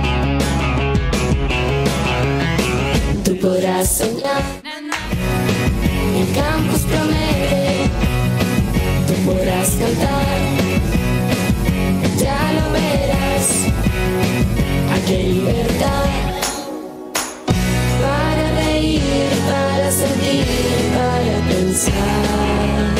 Tú podrás soñar, el campus promete, tú podrás cantar, ya lo verás, aquí hay libertad para reír, para sentir, para pensar.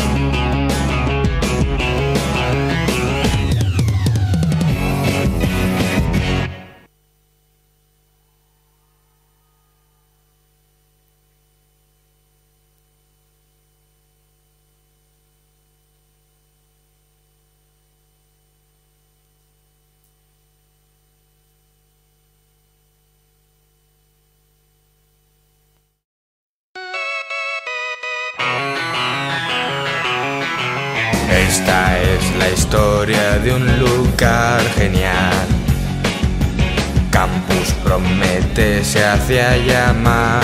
Esta es la historia de un lugar genial. Campus Promete se hacía llamar.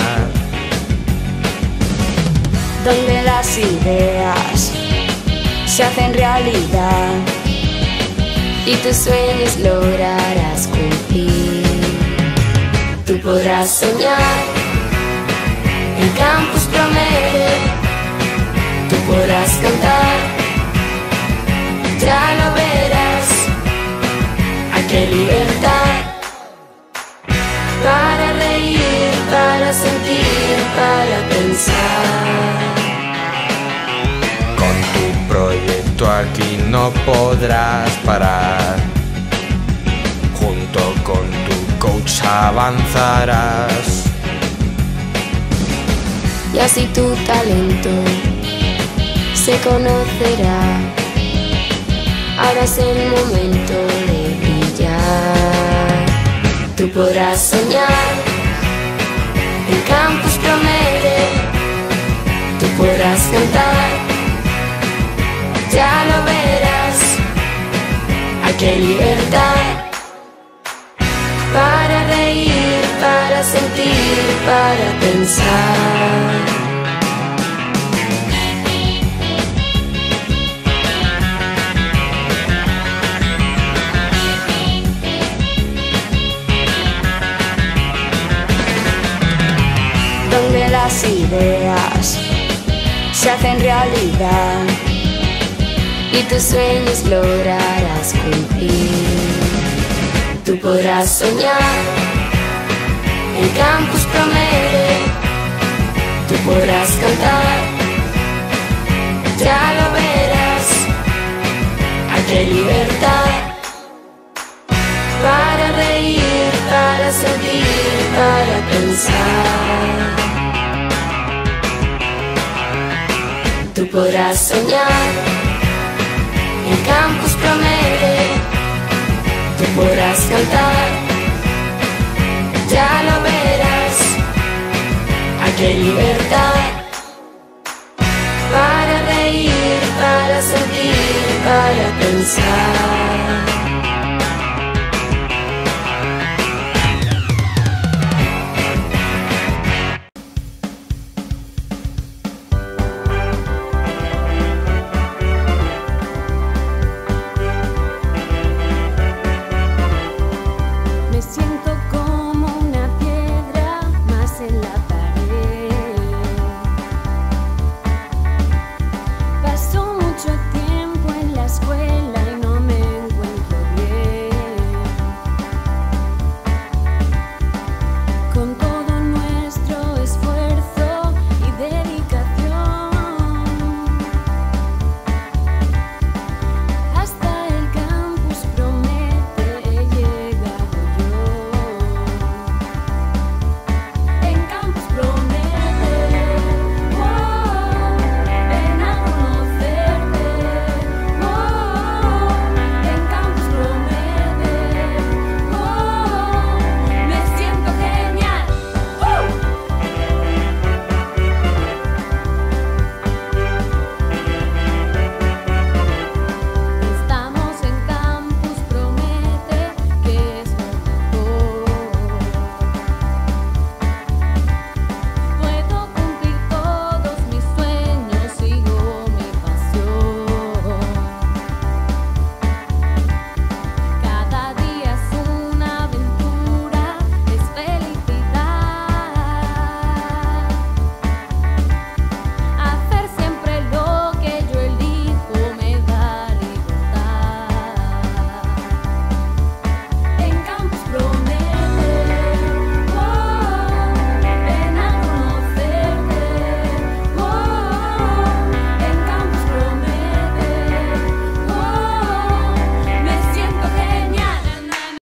Donde las ideas se hacen realidad y tus sueños lograrás cumplir. Tú podrás soñar, el campus promete, tú podrás cantar, ya lo verás, aquí hay libertad para reír, para sentir, para pensar. Con tu proyecto aquí no podrás parar. Junto con tu coach avanzarás. Y así tu talento se conocerá. Ahora es el momento de brillar. Tú podrás soñar, el campus promete, tú podrás cantar, ya lo verás, aquí hay libertad para reír, para sentir, para pensar. Donde las ideas se hacen realidad y tus sueños lograrás cumplir. Tú podrás soñar, el campus promete, tú podrás cantar, ya lo verás, aquí hay libertad para reír, para sentir, para pensar. Tú podrás soñar, el campus promete. Tú podrás cantar, ya lo verás. Aquí hay libertad para reír, para sentir, para pensar.